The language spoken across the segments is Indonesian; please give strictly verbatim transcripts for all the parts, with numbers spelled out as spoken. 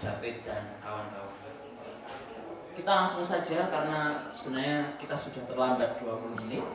David dan kawan-kawan. Kita langsung saja karena sebenarnya kita sudah terlambat dua puluh menit.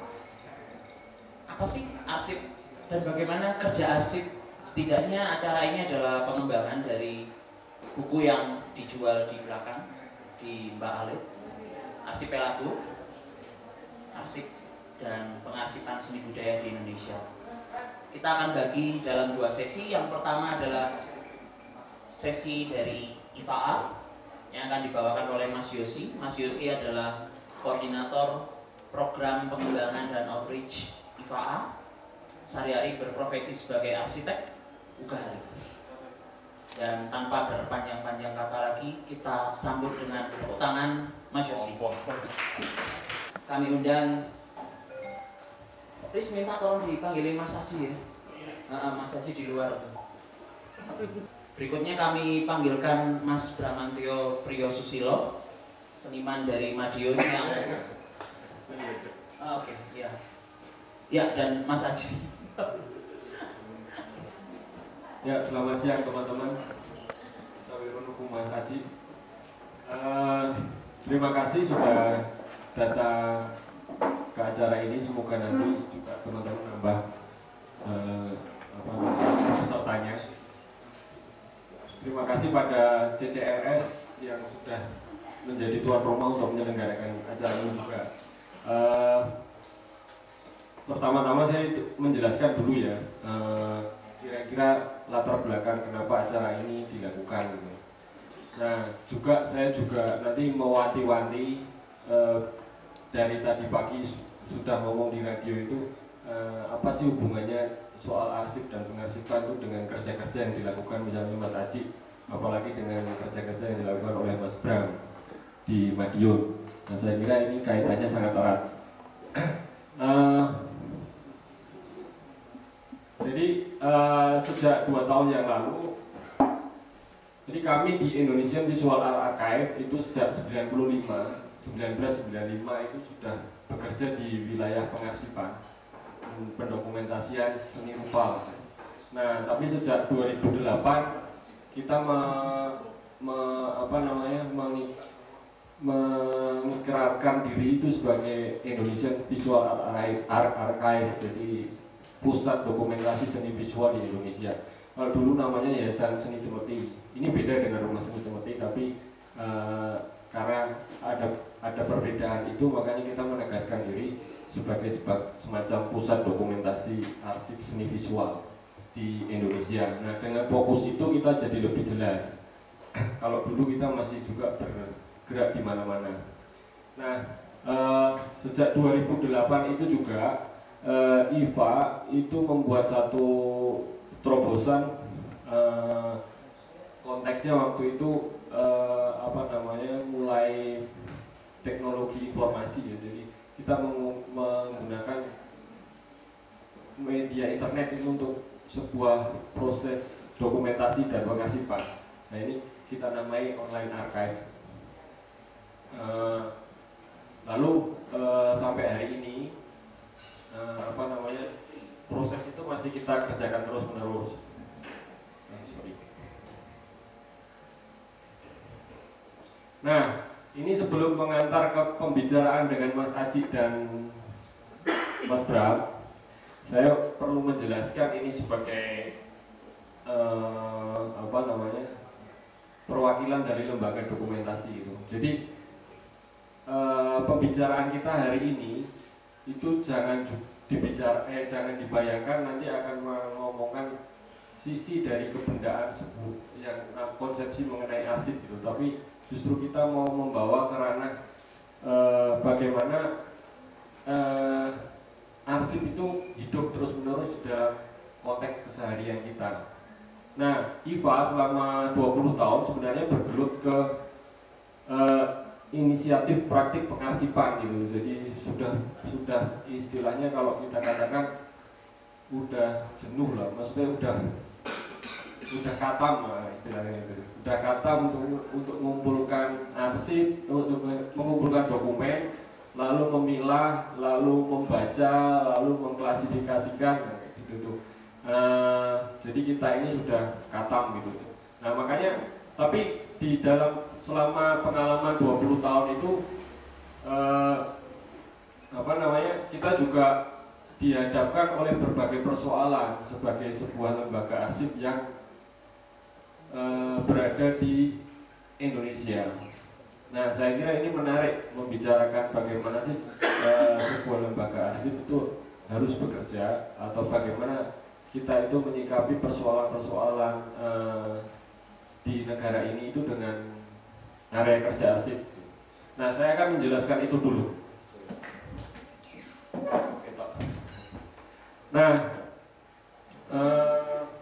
Apa sih arsip dan bagaimana kerja arsip? Setidaknya acara ini adalah pengembangan dari buku yang dijual di belakang di Mbak Alit, Arsipelago, Arsip dan Pengarsipan Seni Budaya di Indonesia. Kita akan bagi dalam dua sesi. Yang pertama adalah sesi dari I F A A yang akan dibawakan oleh Mas Yosi. Mas Yosi adalah koordinator program pengembangan dan outreach I F A A. Sehari-hari berprofesi sebagai arsitek U G A H. Dan tanpa berpanjang-panjang kata lagi, kita sambut dengan tepuk tangan Mas Yosi. Kami undang, please minta tolong dipanggilin Mas Haji ya. Nah, Mas Haji di luar tuh. Berikutnya kami panggilkan Mas Bramantio Priyo Susilo, seniman dari Madiun yang oh, oke, okay, ya. Ya, dan Mas Haji. Ya, selamat siang teman-teman. Sawirun Mas Haji. Uh, terima kasih sudah datang ke acara ini. Semoga nanti juga teman-teman nambah uh, apa namanya pesertanya. Terima kasih pada C C R S yang sudah menjadi tuan rumah untuk menyelenggarakan acara ini juga. Uh, Pertama-tama saya menjelaskan dulu ya, kira-kira uh, latar belakang kenapa acara ini dilakukan. Gitu. Nah, juga saya juga nanti mewanti-wanti uh, dari tadi pagi sudah ngomong di radio itu uh, apa sih hubungannya soal arsip dan pengarsipan itu dengan kerja-kerja yang dilakukan misalnya Mas Haji, apalagi dengan kerja-kerja yang dilakukan oleh Mas Bram di Madiun. Nah, saya kira ini kaitannya sangat erat. uh, Jadi uh, sejak dua tahun yang lalu, jadi kami di Indonesian Visual Art Archive itu sejak sembilan puluh lima, seribu sembilan ratus sembilan puluh lima itu sudah bekerja di wilayah pengarsipan, pendokumentasian seni rupa. Nah, tapi sejak dua ribu delapan kita me, me, apa namanya mengikrarkan diri itu sebagai Indonesian Visual Art Archive, Archive. Jadi pusat dokumentasi seni visual di Indonesia. Kalau dulu namanya Yayasan Seni Cemeti. Ini beda dengan Rumah Seni Cemeti, tapi uh, karena ada ada perbedaan itu, makanya kita menegaskan diri sebagai sebab, semacam pusat dokumentasi arsip seni visual di Indonesia. Nah, dengan fokus itu kita jadi lebih jelas. Kalau dulu kita masih juga bergerak di mana-mana. Nah, uh, sejak dua ribu delapan itu juga Uh, I F A itu membuat satu terobosan, uh, konteksnya waktu itu uh, apa namanya mulai teknologi informasi ya, jadi kita menggunakan media internet itu untuk sebuah proses dokumentasi dan pengarsipan. Nah, ini kita namai online archive. Uh, lalu uh, sampai hari ini Uh, apa namanya proses itu masih kita kerjakan terus menerus. Nah, sorry. Nah, ini sebelum mengantar ke pembicaraan dengan Mas Aji dan Mas Bram, saya perlu menjelaskan ini sebagai uh, apa namanya perwakilan dari lembaga dokumentasi itu. Jadi uh, pembicaraan kita hari ini itu jangan dibicara, eh, jangan dibayangkan nanti akan mengomongkan sisi dari kebendaan sebut yang konsepsi mengenai arsip gitu, tapi justru kita mau membawa ke ranah eh, bagaimana eh, arsip itu hidup terus menerus dalam konteks keseharian kita. Nah, I F A selama dua puluh tahun sebenarnya bergelut ke eh, inisiatif praktik pengarsipan gitu. Jadi sudah sudah istilahnya kalau kita katakan udah jenuh lah, maksudnya udah udah katam lah istilahnya itu. Udah katam untuk untuk mengumpulkan arsip, untuk mengumpulkan dokumen, lalu memilah, lalu membaca, lalu mengklasifikasikan gitu tuh. Nah, jadi kita ini sudah katam gitu. Nah, makanya Tapi di dalam selama pengalaman dua puluh tahun itu eh, apa namanya, kita juga dihadapkan oleh berbagai persoalan sebagai sebuah lembaga arsip yang eh, berada di Indonesia. Nah, saya kira ini menarik membicarakan bagaimana sih uh, sebuah lembaga arsip itu harus bekerja, atau bagaimana kita itu menyikapi persoalan-persoalan uh, di negara ini itu dengan area kerja arsip. Nah, saya akan menjelaskan itu dulu. Nah, uh,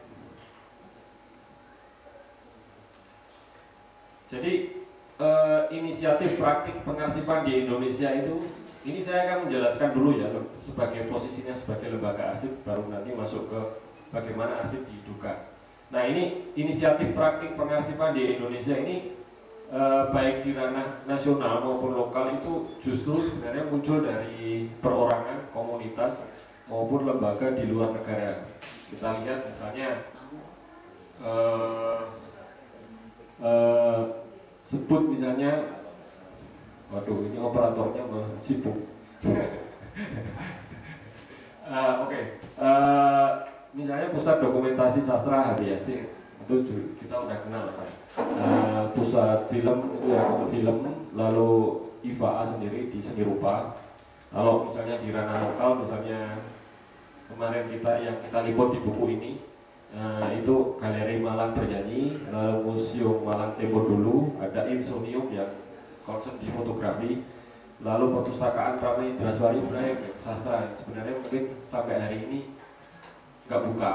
jadi Uh, inisiatif praktik pengarsipan di Indonesia itu, ini saya akan menjelaskan dulu ya sebagai posisinya sebagai lembaga arsip, baru nanti masuk ke bagaimana arsip dihidupkan. Nah, ini inisiatif praktik pengarsipan di Indonesia ini uh, baik di ranah nasional maupun lokal itu justru sebenarnya muncul dari perorangan, komunitas maupun lembaga di luar negara. Kita lihat misalnya uh, uh, sebut misalnya, waduh ini operatornya sibuk. uh, Oke, okay. uh, misalnya Pusat Dokumentasi Sastra H B S I, itu kita udah kenal kan. Uh, pusat film itu ya untuk film, lalu I F A A sendiri di seni rupa. Kalau misalnya di ranah lokal, misalnya kemarin kita yang kita liput di buku ini, Nah, itu Galeri Malang Bernyanyi, lalu Museum Malang Tempo dulu, ada Insomnium yang concern di fotografi, lalu Perpustakaan Prama Indraswari Ibrahim sastra, sebenarnya mungkin sampai hari ini nggak buka.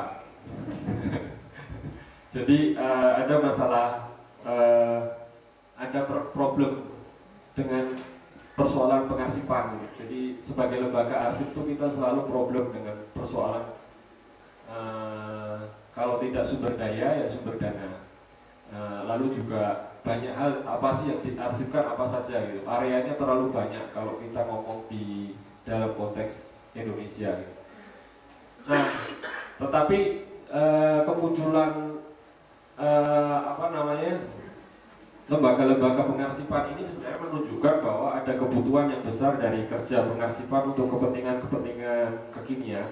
Jadi uh, ada masalah, uh, ada problem dengan persoalan pengarsipan. Jadi sebagai lembaga arsip itu kita selalu problem dengan persoalan uh, kalau tidak sumber daya ya sumber dana. Uh, lalu juga banyak hal, apa sih yang diarsipkan apa saja gitu. Areanya terlalu banyak kalau kita ngomong di dalam konteks Indonesia gitu. Nah, tetapi uh, kemunculan uh, apa namanya lembaga-lembaga pengarsipan ini sebenarnya menunjukkan bahwa ada kebutuhan yang besar dari kerja pengarsipan untuk kepentingan-kepentingan kekinian.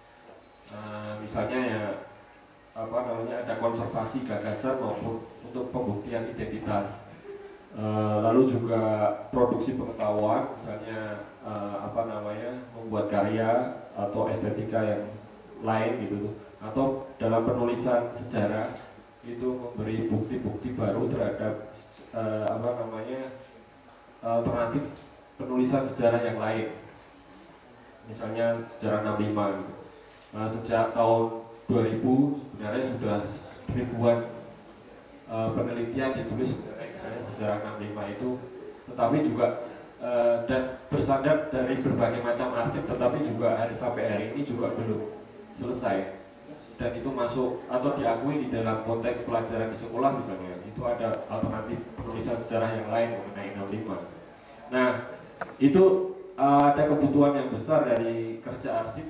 Uh, misalnya ya apa namanya ada konservasi gagasan maupun untuk pembuktian identitas, e, lalu juga produksi pengetahuan, misalnya e, apa namanya membuat karya atau estetika yang lain gitu, atau dalam penulisan sejarah itu memberi bukti-bukti baru terhadap e, apa namanya alternatif penulisan sejarah yang lain, misalnya sejarah enam puluh lima gitu. Nah, sejak tahun dua ribu sebenarnya sudah ribuan uh, penelitian ditulis sebenarnya misalnya sejarah enam puluh lima itu, tetapi juga uh, dan bersandar dari berbagai macam arsip, tetapi juga hari sampai hari ini juga belum selesai, dan itu masuk atau diakui di dalam konteks pelajaran di sekolah misalnya, itu ada alternatif penulisan sejarah yang lain mengenai enam puluh lima. Nah, itu uh, ada kebutuhan yang besar dari kerja arsip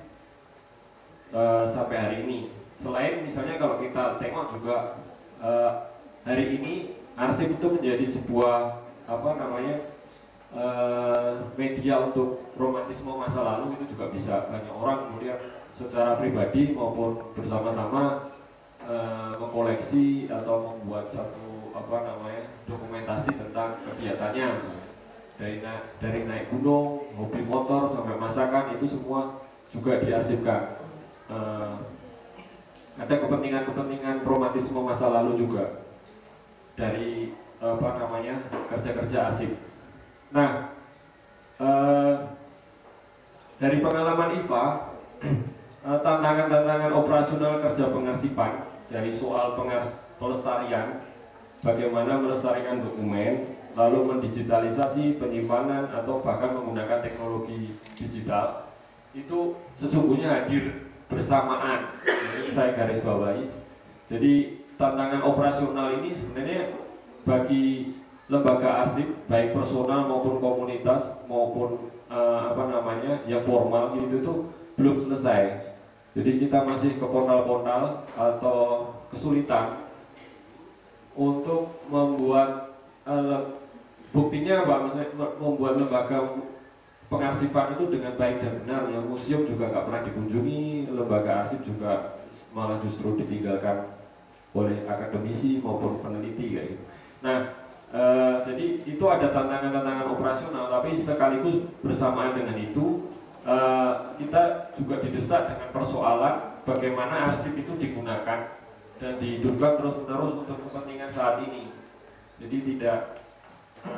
Uh, sampai hari ini. Selain misalnya kalau kita tengok juga uh, hari ini arsip itu menjadi sebuah apa namanya uh, media untuk romantisme masa lalu, itu juga bisa banyak orang kemudian secara pribadi maupun bersama-sama uh, mengkoleksi atau membuat satu apa namanya dokumentasi tentang kegiatannya, dari na dari naik gunung, hobi motor sampai masakan, itu semua juga diarsipkan. Uh, ada kepentingan-kepentingan romantisme masa lalu juga dari apa namanya kerja-kerja arsip. Nah, uh, dari pengalaman I F A, tantangan-tantangan uh, operasional kerja pengarsipan dari soal pengars pelestarian, bagaimana melestarikan dokumen, lalu mendigitalisasi penyimpanan atau bahkan menggunakan teknologi digital, itu sesungguhnya hadir bersamaan. Ini saya garis bawahi. Jadi tantangan operasional ini sebenarnya bagi lembaga arsip baik personal maupun komunitas maupun uh, apa namanya yang formal gitu tuh belum selesai. Jadi kita masih ke portal-portal atau kesulitan untuk membuat uh, buktinya apa? Maksudnya membuat lembaga pengarsipan itu dengan baik dan benar. Ya, museum juga nggak pernah dikunjungi, lembaga arsip juga malah justru ditinggalkan oleh akademisi maupun peneliti kayak gitu. Nah, e, jadi itu ada tantangan-tantangan operasional, tapi sekaligus bersamaan dengan itu e, kita juga didesak dengan persoalan bagaimana arsip itu digunakan dan dihidupkan terus-menerus untuk kepentingan saat ini. Jadi tidak e,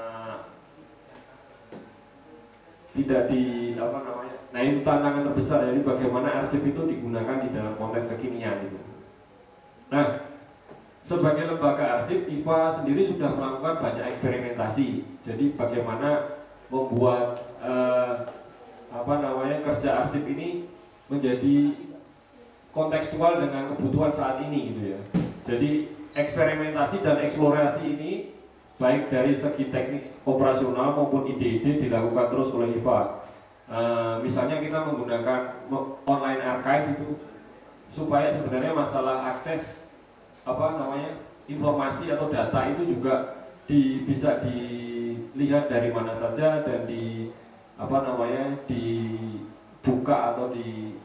tidak di apa namanya. Nah, itu tantangan terbesar, jadi bagaimana arsip itu digunakan di dalam konteks kekinian itu. Nah, sebagai lembaga arsip, I F A sendiri sudah melakukan banyak eksperimentasi. Jadi bagaimana membuat eh, apa namanya kerja arsip ini menjadi kontekstual dengan kebutuhan saat ini, gitu ya. Jadi eksperimentasi dan eksplorasi ini baik dari segi teknik operasional maupun ide-ide dilakukan terus oleh I F A. Uh, misalnya kita menggunakan online archive itu supaya sebenarnya masalah akses apa namanya informasi atau data itu juga di, bisa dilihat dari mana saja dan di apa namanya dibuka atau di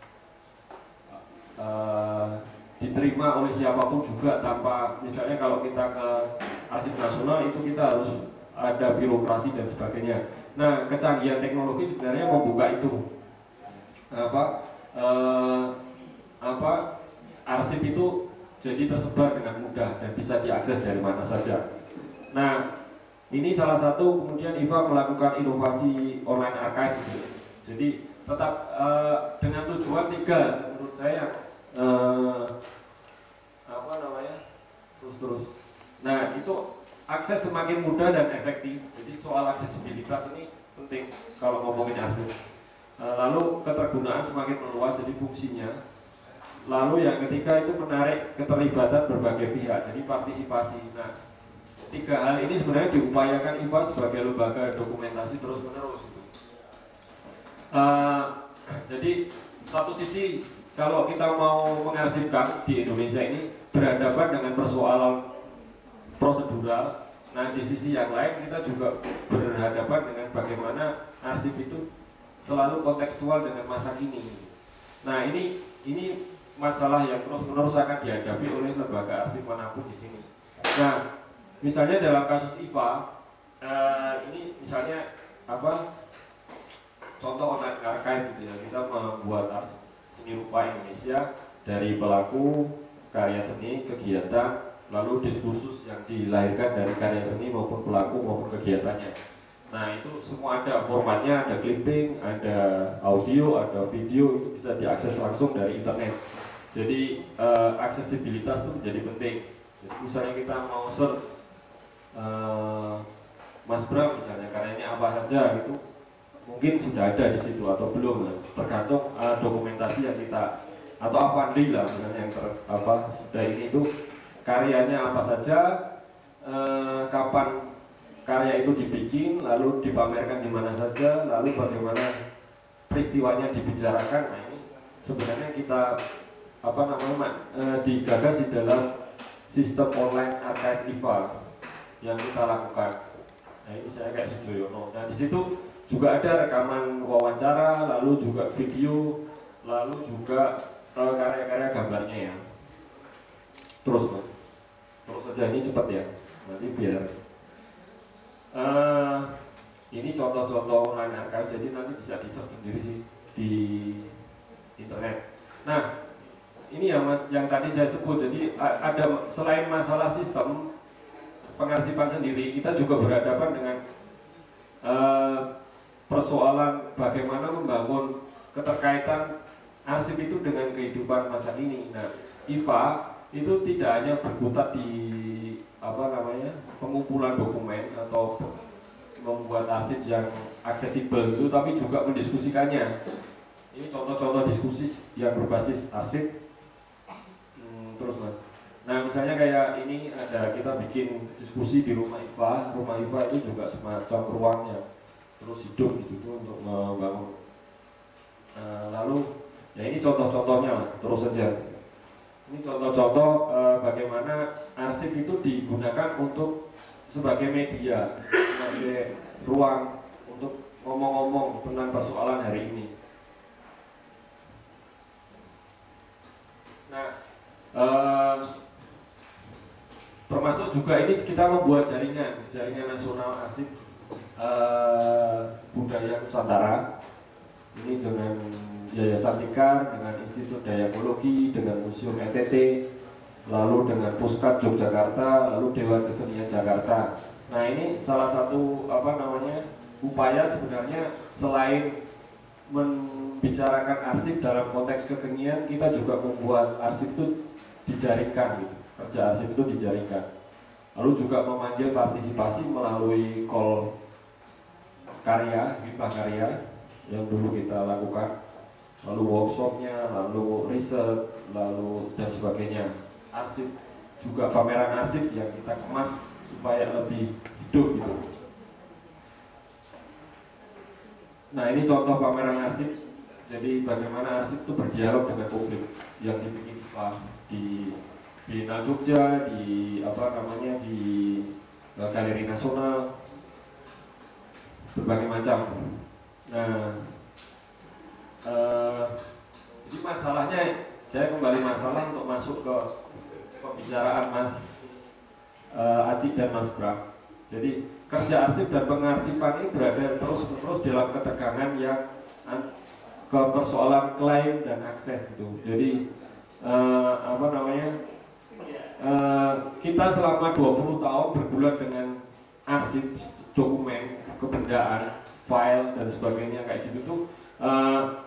uh, diterima oleh siapapun juga tanpa misalnya kalau kita ke arsip nasional itu kita harus ada birokrasi dan sebagainya. Nah, kecanggihan teknologi sebenarnya membuka itu apa eh, apa arsip itu jadi tersebar dengan mudah dan bisa diakses dari mana saja. Nah, ini salah satu kemudian I F A melakukan inovasi online archive. Jadi tetap eh, dengan tujuan tiga menurut saya eh, apa namanya terus terus. Nah, itu akses semakin mudah dan efektif. Jadi soal aksesibilitas ini penting kalau ngomongin arsip. Lalu ketergunaan semakin meluas, jadi fungsinya. Lalu yang ketiga itu menarik keterlibatan berbagai pihak, jadi partisipasi. Nah, tiga hal ini sebenarnya diupayakan I F A sebagai lembaga dokumentasi terus menerus. Uh, jadi satu sisi kalau kita mau mengarsipkan di Indonesia ini berhadapan dengan persoalan prosedural. Nah, di sisi yang lain kita juga berhadapan dengan bagaimana arsip itu selalu kontekstual dengan masa kini. Nah, ini ini masalah yang terus-menerus akan dihadapi oleh lembaga arsip manapun di sini. Nah, misalnya dalam kasus I F A, eh, ini misalnya apa? Contoh online archive gitu ya. Kita membuat arsip seni rupa Indonesia dari pelaku karya seni, kegiatan, lalu diskursus yang dilahirkan dari karya seni maupun pelaku maupun kegiatannya. Nah, itu semua ada formatnya, ada clipping, ada audio, ada video, itu bisa diakses langsung dari internet. Jadi uh, aksesibilitas itu menjadi penting. Jadi, misalnya kita mau search uh, Mas Bram misalnya karyanya apa saja itu mungkin sudah ada di situ atau belum, tergantung uh, dokumentasi yang kita atau Avandi lah misalnya yang ter, apa sudah ini itu karyanya apa saja, eh, kapan karya itu dibikin, lalu dipamerkan di mana saja, lalu bagaimana peristiwanya dibicarakan. Nah, ini sebenarnya kita apa namanya eh, digagas di dalam sistem online archive I F A yang kita lakukan. Nah, ini saya kayak Sujoyono. Nah, di situ juga ada rekaman wawancara, lalu juga video, lalu juga eh, karya-karya gambarnya ya. Terus, Mas. Terus saja ini cepat ya, nanti biar uh, ini contoh-contoh online archive, jadi nanti bisa di search sendiri sih di internet. Nah, ini ya Mas yang tadi saya sebut, jadi ada selain masalah sistem pengarsipan sendiri, kita juga berhadapan dengan uh, persoalan bagaimana membangun keterkaitan arsip itu dengan kehidupan masa kini. Nah, I F A itu tidak hanya berkutat di apa namanya pengumpulan dokumen atau membuat arsip yang aksesibel itu, tapi juga mendiskusikannya. Ini contoh-contoh diskusi yang berbasis arsip. Hmm, terus Mas. Nah, misalnya kayak ini ada kita bikin diskusi di rumah I F A. Rumah I F A itu juga semacam ruangnya terus hidup gitu tuh untuk membangun. Nah, lalu ya ini contoh-contohnya lah, terus saja. Ini contoh-contoh uh, bagaimana arsip itu digunakan untuk sebagai media, sebagai ruang untuk ngomong-ngomong tentang persoalan hari ini. Nah, uh, termasuk juga ini kita membuat jaringan, jaringan nasional arsip uh, budaya Nusantara. Ini dengan Yayasan Tikar, dengan Institut Diakologi, dengan Museum E T T, lalu dengan Puskat Yogyakarta, lalu Dewan Kesenian Jakarta. Nah, ini salah satu apa namanya upaya sebenarnya selain membicarakan arsip dalam konteks kekinian, kita juga membuat arsip itu dijaringkan, gitu. Kerja arsip itu dijaringkan. Lalu juga memanggil partisipasi melalui call karya, hibah karya yang dulu kita lakukan, lalu workshopnya, lalu riset, lalu dan sebagainya. Arsip juga pameran arsip yang kita kemas supaya lebih hidup gitu. Nah, ini contoh pameran arsip. Jadi bagaimana arsip itu berdialog dengan publik yang dibikin di Biennale Jogja, di apa namanya di Galeri Nasional, berbagai macam. Nah, uh, jadi masalahnya, saya kembali masalah untuk masuk ke pembicaraan Mas uh, Aji dan Mas Bram. Jadi kerja arsip dan pengarsipan ini berada terus-menerus dalam ketegangan yang ke persoalan klaim dan akses itu. Jadi uh, apa namanya? Uh, kita selama dua puluh tahun berbulan dengan arsip, dokumen, kebendaan, file dan sebagainya kayak gitu tuh uh,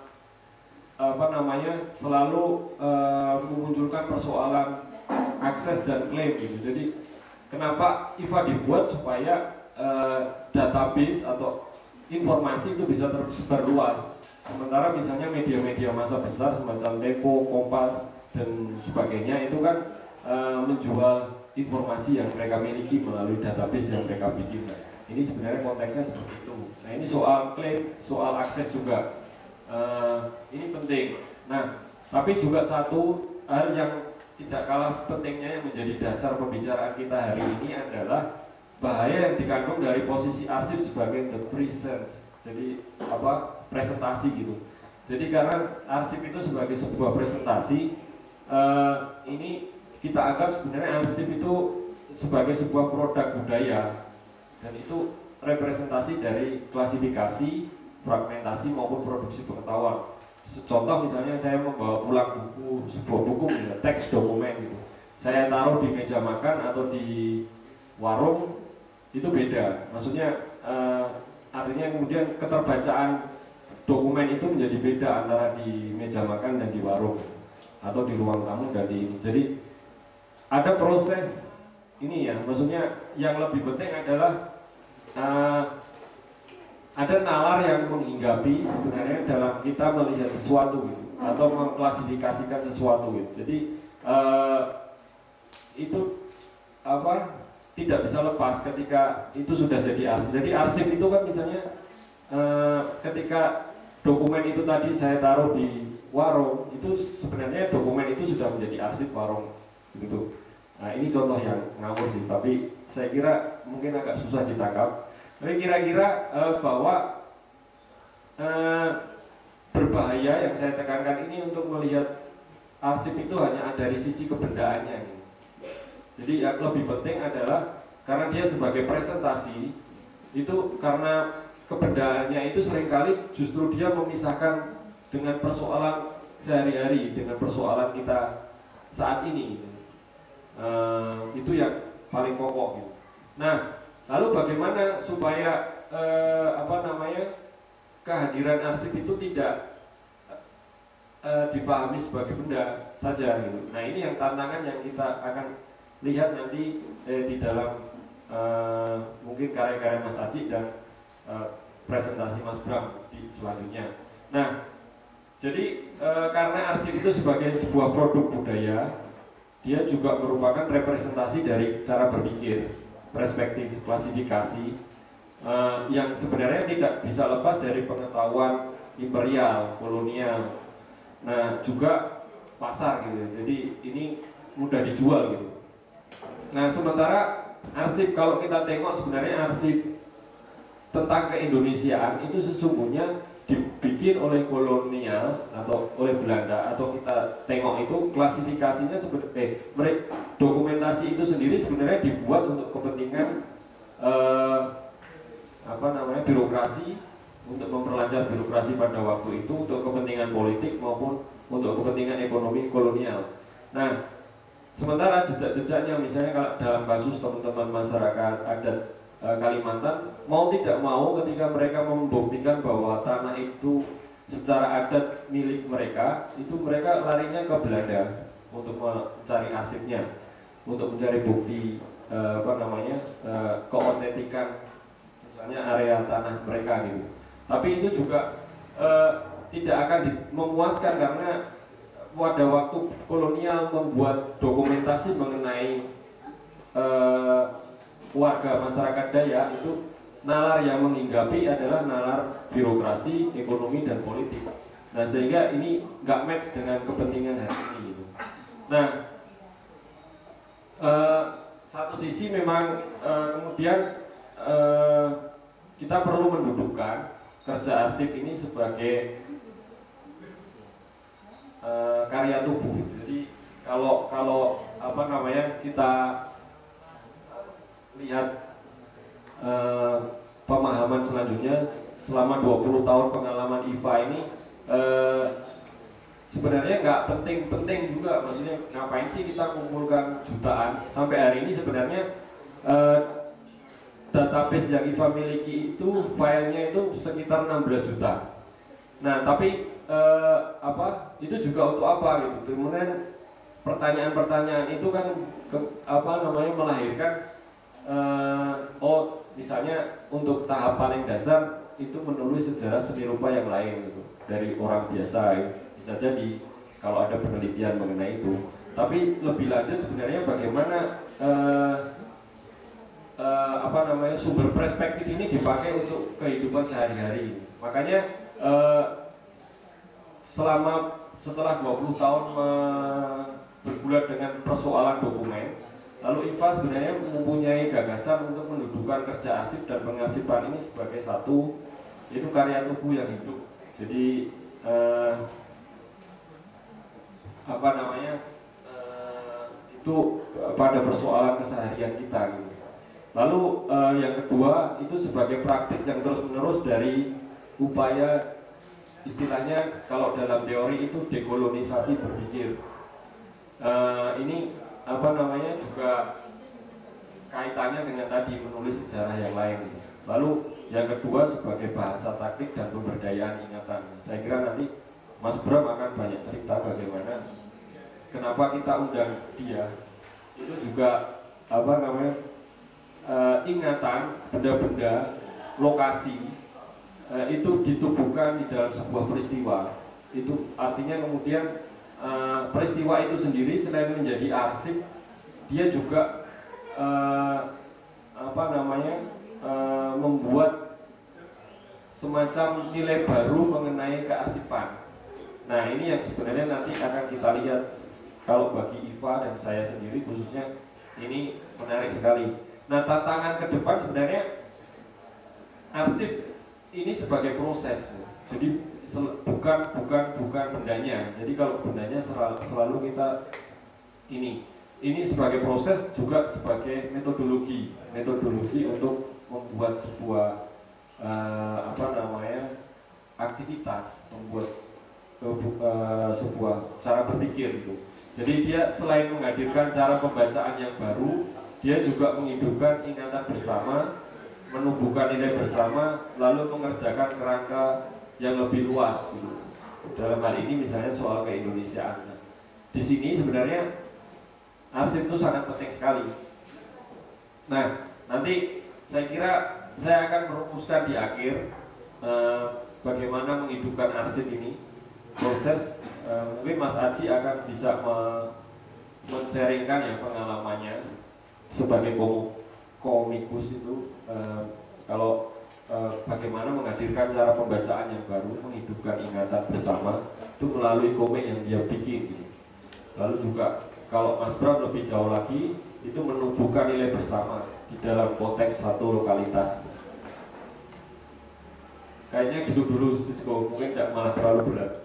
apa namanya selalu uh, memunculkan persoalan akses dan klaim gitu. Jadi kenapa I F A dibuat supaya uh, database atau informasi itu bisa tersebar luas. Sementara misalnya media-media massa besar semacam Tempo, Kompas dan sebagainya itu kan uh, menjual informasi yang mereka miliki melalui database yang mereka bikin. Ini sebenarnya konteksnya seperti itu. Nah, ini soal klaim, soal akses juga. Uh, ini penting. Nah, tapi juga satu hal yang tidak kalah pentingnya yang menjadi dasar pembicaraan kita hari ini adalah bahaya yang dikandung dari posisi arsip sebagai the present. Jadi apa? Presentasi gitu. Jadi karena arsip itu sebagai sebuah presentasi, uh, ini kita anggap sebenarnya arsip itu sebagai sebuah produk budaya. Dan itu representasi dari klasifikasi, fragmentasi maupun produksi pengetahuan. Contoh misalnya saya membawa pulang buku, sebuah buku, ya, teks dokumen gitu. Saya taruh di meja makan atau di warung, itu beda. Maksudnya eh, artinya kemudian keterbacaan dokumen itu menjadi beda antara di meja makan dan di warung, atau di ruang tamu dan di ini. Jadi ada proses ini ya, maksudnya yang lebih penting adalah uh, ada nalar yang menghinggapi sebenarnya dalam kita melihat sesuatu gitu, atau mengklasifikasikan sesuatu gitu. Jadi uh, itu apa tidak bisa lepas ketika itu sudah jadi arsip. Jadi arsip itu kan misalnya uh, ketika dokumen itu tadi saya taruh di warung, itu sebenarnya dokumen itu sudah menjadi arsip warung gitu. Nah, ini contoh yang ngawur sih, tapi saya kira mungkin agak susah ditangkap. Tapi kira-kira uh, bahwa uh, berbahaya yang saya tekankan ini untuk melihat arsip itu hanya dari sisi kebendaannya gitu. Jadi yang lebih penting adalah karena dia sebagai presentasi itu, karena kebendaannya itu seringkali justru dia memisahkan dengan persoalan sehari-hari, dengan persoalan kita saat ini gitu. Uh, itu yang paling pokok gitu. Nah, lalu bagaimana supaya uh, apa namanya kehadiran arsip itu tidak uh, dipahami sebagai benda saja gitu. Nah, ini yang tantangan yang kita akan lihat nanti eh, di dalam uh, mungkin karya-karya Mas Aji dan uh, presentasi Mas Bram di selanjutnya. Nah, jadi uh, karena arsip itu sebagai sebuah produk budaya, dia juga merupakan representasi dari cara berpikir, perspektif, klasifikasi uh, yang sebenarnya tidak bisa lepas dari pengetahuan imperial, kolonial. Nah, juga pasar gitu. Jadi ini mudah dijual gitu. Nah, sementara arsip, kalau kita tengok sebenarnya arsip tentang keindonesiaan itu sesungguhnya dibikin oleh kolonial atau oleh Belanda, atau kita tengok itu klasifikasinya seperti eh, mereka dokumentasi itu sendiri sebenarnya dibuat untuk kepentingan eh, apa namanya birokrasi, untuk memperlancar birokrasi pada waktu itu, untuk kepentingan politik maupun untuk kepentingan ekonomi kolonial. Nah, sementara jejak-jejaknya misalnya kalau dalam kasus teman-teman masyarakat adat e, Kalimantan, mau tidak mau ketika mereka membuktikan bahwa tanah itu secara adat milik mereka, itu mereka larinya ke Belanda untuk mencari arsipnya, untuk mencari bukti e, apa namanya e, keotentikan misalnya area tanah mereka gitu. Tapi itu juga e, tidak akan memuaskan karena pada waktu kolonial membuat dokumentasi mengenai uh, warga masyarakat Dayak itu, nalar yang menghinggapi adalah nalar birokrasi, ekonomi, dan politik. Nah, sehingga ini nggak match dengan kepentingan hari ini gitu. Nah, uh, satu sisi memang uh, kemudian uh, kita perlu mendudukkan kerja arsip ini sebagai Uh, karya tubuh. Jadi kalau kalau apa namanya kita lihat uh, pemahaman selanjutnya selama dua puluh tahun pengalaman I F A ini, uh, sebenarnya nggak penting-penting juga, maksudnya ngapain sih kita kumpulkan jutaan. Sampai hari ini sebenarnya uh, database yang I F A miliki itu filenya itu sekitar enam belas juta. Nah, tapi eh, apa itu juga untuk apa gitu. Kemudian pertanyaan-pertanyaan itu kan ke, apa namanya melahirkan eh, oh misalnya untuk tahap paling dasar itu menulis sejarah seni rupa yang lain gitu dari orang biasa gitu. Bisa jadi kalau ada penelitian mengenai itu. Tapi lebih lanjut sebenarnya bagaimana eh, eh, apa namanya sumber perspektif ini dipakai untuk kehidupan sehari-hari. Makanya Uh, selama setelah dua puluh tahun uh, bergulat dengan persoalan dokumen, lalu I F A sebenarnya mempunyai gagasan untuk mendudukkan kerja arsip dan pengarsipan ini sebagai satu, yaitu karya tubuh yang hidup. Jadi uh, apa namanya uh, itu pada persoalan keseharian kita gitu. Lalu uh, yang kedua itu sebagai praktik yang terus-menerus dari upaya, istilahnya kalau dalam teori itu dekolonisasi berpikir. Uh, ini apa namanya juga kaitannya dengan tadi menulis sejarah yang lain. Lalu yang kedua sebagai bahasa taktik dan pemberdayaan ingatan. Saya kira nanti Mas Bram akan banyak cerita bagaimana kenapa kita undang dia. Itu juga apa namanya uh, ingatan, benda-benda, lokasi Uh, itu ditubuhkan di dalam sebuah peristiwa. Itu artinya kemudian uh, peristiwa itu sendiri selain menjadi arsip, dia juga uh, apa namanya uh, membuat semacam nilai baru mengenai kearsipan. Nah, ini yang sebenarnya nanti akan kita lihat kalau bagi I F A dan saya sendiri khususnya ini menarik sekali. Nah, tantangan ke depan sebenarnya arsip ini sebagai proses, jadi bukan bukan bukan bendanya. Jadi kalau bendanya selalu, selalu kita ini ini sebagai proses juga sebagai metodologi metodologi untuk membuat sebuah uh, apa namanya aktivitas, membuat uh, sebuah cara berpikir gitu. Jadi dia selain menghadirkan cara pembacaan yang baru, dia juga menghidupkan ingatan bersama, menumbuhkan nilai bersama, lalu mengerjakan kerangka yang lebih luas gitu. Dalam hal ini misalnya soal keindonesiaan. Di sini sebenarnya arsip itu sangat penting sekali. Nah, nanti saya kira saya akan merumuskan di akhir eh, bagaimana menghidupkan arsip ini. Proses eh, mungkin Mas Aji akan bisa men-sharingkan ya pengalamannya sebagai komu komikus itu uh, kalau uh, bagaimana menghadirkan cara pembacaan yang baru, menghidupkan ingatan bersama itu melalui komik yang dia bikin gitu. Lalu juga kalau Mas Bram lebih jauh lagi, itu menumbuhkan nilai bersama di dalam konteks satu lokalitas. Kayaknya gitu dulu Sisko, mungkin tidak malah terlalu berat.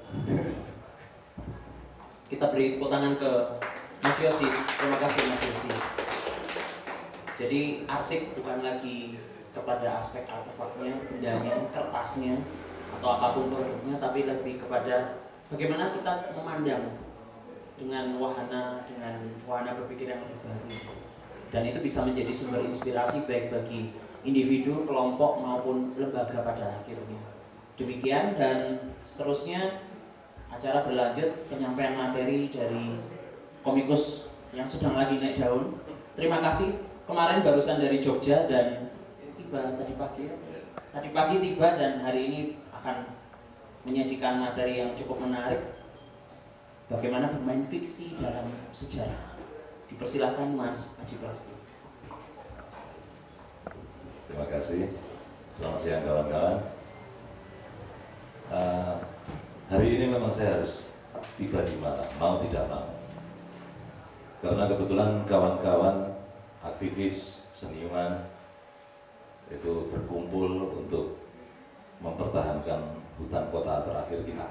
Kita beri tepuk tangan ke Mas Yosi. Terima kasih Mas Yosi. Jadi arsip bukan lagi kepada aspek artefaknya, bendanya, kertasnya, atau apapun produknya, tapi lebih kepada bagaimana kita memandang dengan wahana, dengan wahana berpikir yang lebih baru. Dan itu bisa menjadi sumber inspirasi baik bagi individu, kelompok maupun lembaga pada akhirnya. Demikian, dan seterusnya acara berlanjut penyampaian materi dari komikus yang sedang lagi naik daun. Terima kasih. Kemarin barusan dari Jogja dan tiba tadi pagi. Tadi pagi tiba dan hari ini akan menyajikan materi yang cukup menarik. Bagaimana bermain fiksi dalam sejarah. Dipersilahkan Mas Aji Plasti. Terima kasih. Selamat siang kawan-kawan. Uh, hari ini memang saya harus tiba di Malang, mau tidak mau. Karena kebetulan kawan-kawan aktivis seniman itu berkumpul untuk mempertahankan hutan kota terakhir kita,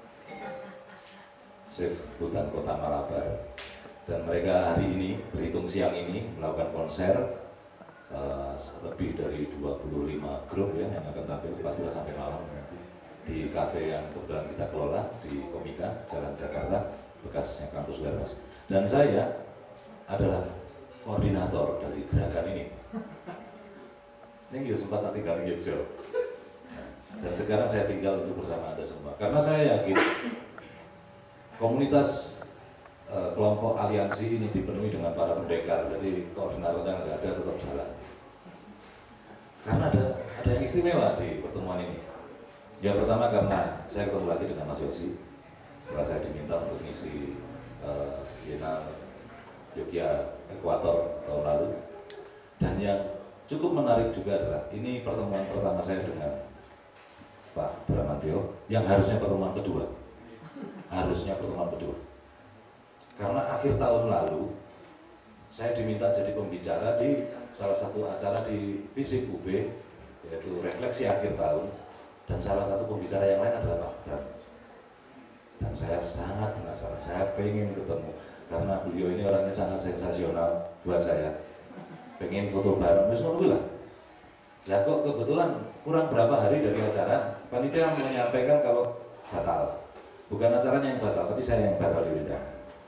Save Hutan Kota Malabar. Dan mereka hari ini, terhitung siang ini, melakukan konser. Uh, lebih dari dua puluh lima grup ya yang akan tampil, pastilah sampai malam nanti di kafe yang kebetulan kita kelola di Komika, Jalan Jakarta, bekasnya kampus Wermas. Dan saya adalah koordinator dari gerakan ini. Ini juga sempat tinggal di Yogyakarta. Dan sekarang saya tinggal untuk bersama Anda semua. Karena saya yakin komunitas uh, kelompok aliansi ini dipenuhi dengan para pendekar. Jadi koordinatornya nggak ada, tetap jalan. Karena ada ada yang istimewa di pertemuan ini. Yang pertama karena saya ketemu lagi dengan Mas Yosi setelah saya diminta untuk ngisi uh, Biennale Yogyakarta Ekuator tahun lalu. Dan yang cukup menarik juga adalah ini pertemuan pertama saya dengan Pak Bramantio, yang harusnya pertemuan kedua, harusnya pertemuan kedua. Karena akhir tahun lalu saya diminta jadi pembicara di salah satu acara di FISIP U B, yaitu refleksi akhir tahun, dan salah satu pembicara yang lain adalah Pak Bram. Dan saya sangat penasaran, saya pengen ketemu karena beliau ini orangnya sangat sensasional buat saya. Pengen foto bareng, wis ngono lah. Lah kok kebetulan kurang berapa hari dari acara, panitia menyampaikan kalau batal. Bukan acaranya yang batal, tapi saya yang batal diundang.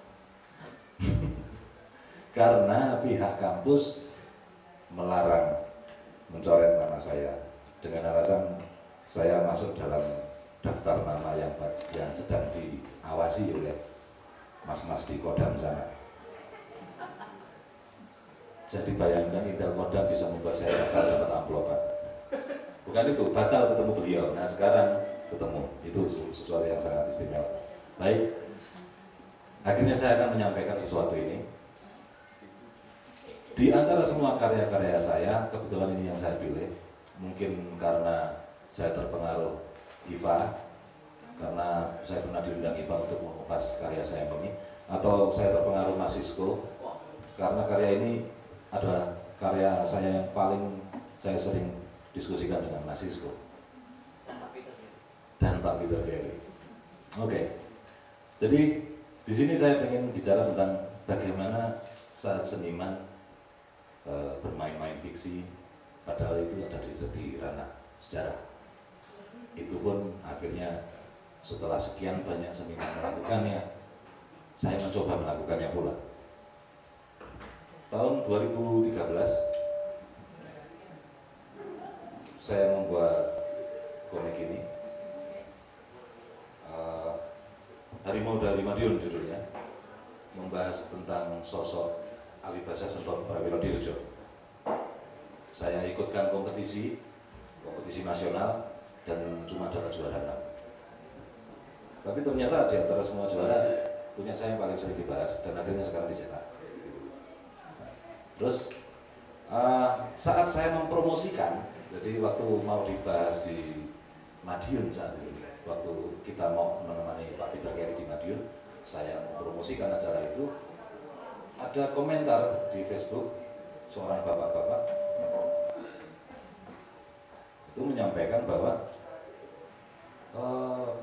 Karena pihak kampus melarang mencoret nama saya dengan alasan saya masuk dalam daftar nama yang yang sedang diawasi oleh mas-mas di Kodam sana. Jadi bayangkan Intel Kodam bisa membuat saya batal dapat amplopan. Bukan itu, batal ketemu beliau. Nah sekarang ketemu, itu sesuatu yang sangat istimewa. Baik, akhirnya saya akan menyampaikan sesuatu ini. Di antara semua karya-karya saya, kebetulan ini yang saya pilih, mungkin karena saya terpengaruh I F A, karena saya pernah diundang I F A untuk mengupas karya saya ini, atau saya terpengaruh Mas Sisko, karena karya ini adalah karya saya yang paling saya sering diskusikan dengan Mas Sisko dan Pak Peter Kelly. Oke, jadi di sini saya ingin bicara tentang bagaimana saat seniman e, bermain-main fiksi, padahal itu ada di, di ranah sejarah. Itu pun akhirnya setelah sekian banyak seniman melakukannya, saya mencoba melakukannya pula. Tahun dua ribu tiga belas saya membuat komik ini, uh, Harimau dari Madiun judulnya, membahas tentang sosok Alibasa Sentot Prawiro Dirjo. Saya ikutkan kompetisi, kompetisi nasional, dan cuma dapat juara enam. Tapi ternyata di antara semua juara, punya saya yang paling sering dibahas, dan akhirnya sekarang dicetak. Terus uh, saat saya mempromosikan, jadi waktu mau dibahas di Madiun saat itu, waktu kita mau menemani Pak Peter Kelly di Madiun, saya mempromosikan acara itu, ada komentar di Facebook seorang bapak-bapak itu menyampaikan bahwa eh,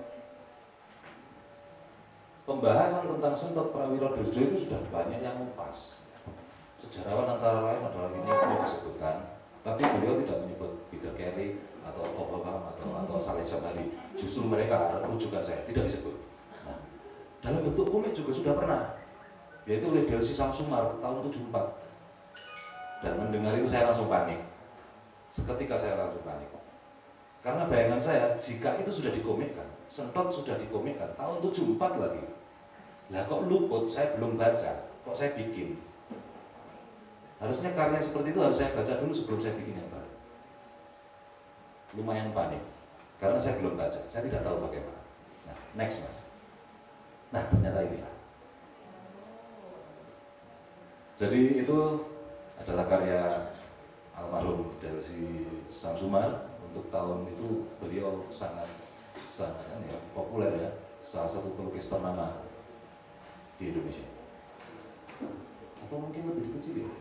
pembahasan tentang Sentot Prawiro Dirjo itu sudah banyak yang ngupas. Sejarawan antara lain adalah ini yang disebutkan, tapi beliau tidak menyebut Peter Carey atau Obama atau atau Saleh Jabari. Justru mereka rujukan saya tidak disebut. Nah, dalam bentuk komik juga sudah pernah, yaitu oleh Delsi Samsumar tahun tujuh puluh empat. Dan mendengar itu saya langsung panik. Seketika saya langsung panik. Karena bayangan saya, jika itu sudah dikomikkan, Sentot sudah dikomikkan tahun tujuh puluh empat lagi. Lah kok luput, saya belum baca, kok saya bikin. Harusnya karya seperti itu harus saya baca dulu sebelum saya bikin yang baru. Lumayan panik, karena saya belum baca, saya tidak tahu bagaimana. Nah, next mas. Nah, ternyata inilah. Jadi itu adalah karya almarhum Delsi Samsumar. Untuk tahun itu beliau sangat sangat ya, populer ya, salah satu pelukis ternama di Indonesia. Atau mungkin lebih kecil ya.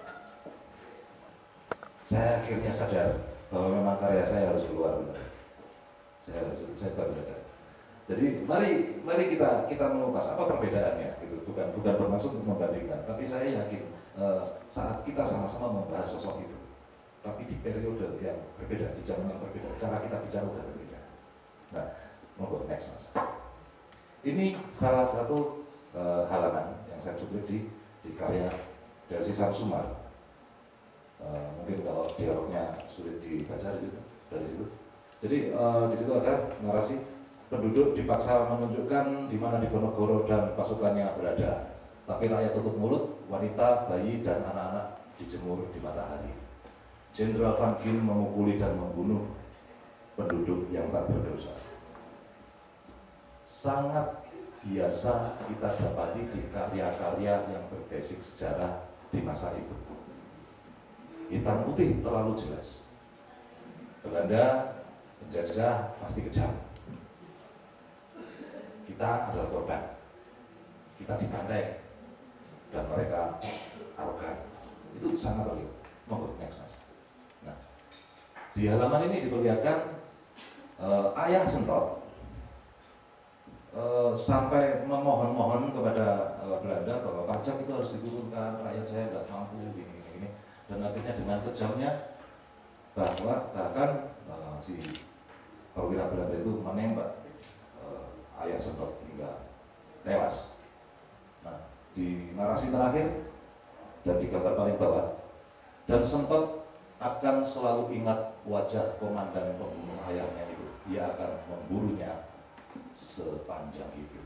Saya akhirnya sadar bahwa memang karya saya harus keluar benar. Saya harus, saya baru sadar. Jadi mari mari kita kita mengupas apa perbedaannya gitu. Bukan bukan bermaksud untuk membandingkan, tapi saya yakin eh, saat kita sama-sama membahas sosok itu, tapi di periode yang berbeda, di zaman yang berbeda, cara kita bicara udah berbeda. Nah, monggo next mas. Ini salah satu uh, halaman yang saya cuplik di di karya Delsi Samsumar. Uh, mungkin kalau dialognya sulit dibaca di situ, dari situ. Jadi uh, di situ ada narasi penduduk dipaksa menunjukkan di mana Diponegoro dan pasukannya berada, tapi rakyat tutup mulut, wanita, bayi dan anak-anak dijemur di matahari. Jenderal Van Gil memukuli dan membunuh penduduk yang tak berdosa. Sangat biasa kita dapati di karya-karya yang berbasis sejarah di masa itu. Hitam putih terlalu jelas. Belanda penjajah pasti kejam. Kita adalah korban. Kita dibantai dan mereka arogan. Itu sangat terlihat. Monggo next mas. Nah, di halaman ini diperlihatkan uh, ayah Sentot uh, sampai memohon-mohon kepada uh, Belanda bahwa pajak itu harus diturunkan, rakyat saya nggak mampu gini, gini, dan akhirnya dengan kejamnya bahwa bahkan uh, si perwira Belanda itu menembak uh, ayah Sentot hingga tewas. Nah, di narasi terakhir dan di gambar paling bawah, dan Sentot akan selalu ingat wajah komandan pembunuh ayahnya itu. Ia akan memburunya sepanjang hidup.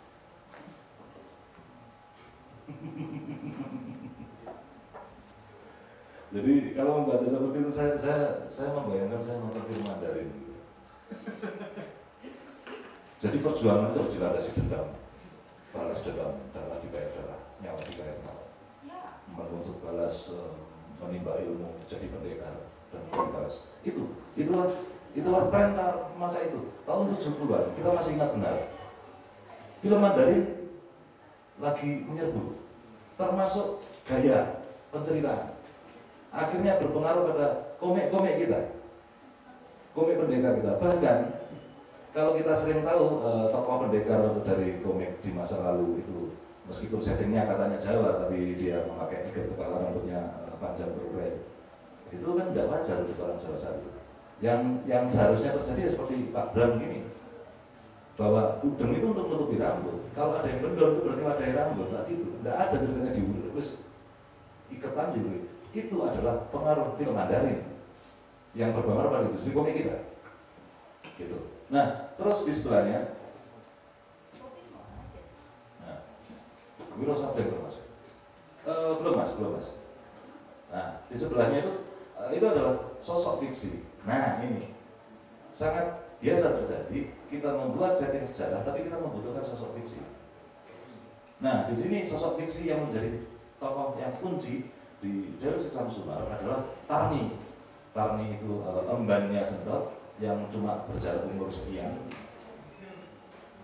Jadi kalau membaca seperti itu, saya saya, saya membayangkan saya nonton film Mandarin. Jadi perjuangan itu harus dilandasi dendam, balas dendam, darah dibayar darah, nyawa dibayar nyawa. Menuntut balas, menimba ilmu, jadi pendekar dan balas. Itu, itulah, itulah tren masa itu. Tahun tujuh puluhan, kita masih ingat benar. Film Mandarin lagi menyerbu, termasuk gaya penceritaan. Akhirnya berpengaruh pada komik-komik kita, komik pendekar kita. Bahkan kalau kita sering tahu eh, tokoh pendekar dari komik di masa lalu itu, meskipun settingnya katanya Jawa, tapi dia memakai ikat kepala, rambutnya uh, panjang berurai. Itu kan tidak wajar untuk orang Jawa saat itu. Yang yang seharusnya terjadi seperti Pak Bram gini, bahwa udeng itu untuk menutupi rambut. Kalau ada yang bendol itu berarti wadai rambut, nah gitu. Tidak ada ceritanya diurus iketan juga. Itu adalah pengaruh film Mandarin yang berpengaruh pada industri komik kita. Gitu. Nah, terus di sebelahnya Wiro Sableng termasuk. Uh, belum mas, belum mas. Nah, di sebelahnya itu, uh, itu adalah sosok fiksi. Nah, ini sangat biasa terjadi. Kita membuat setting sejarah, tapi kita membutuhkan sosok fiksi. Nah, di sini sosok fiksi yang menjadi tokoh yang kunci di Delsi Samsumar adalah Tarni. Tarni itu uh, embannya Sentot yang cuma berjarak umur sekian.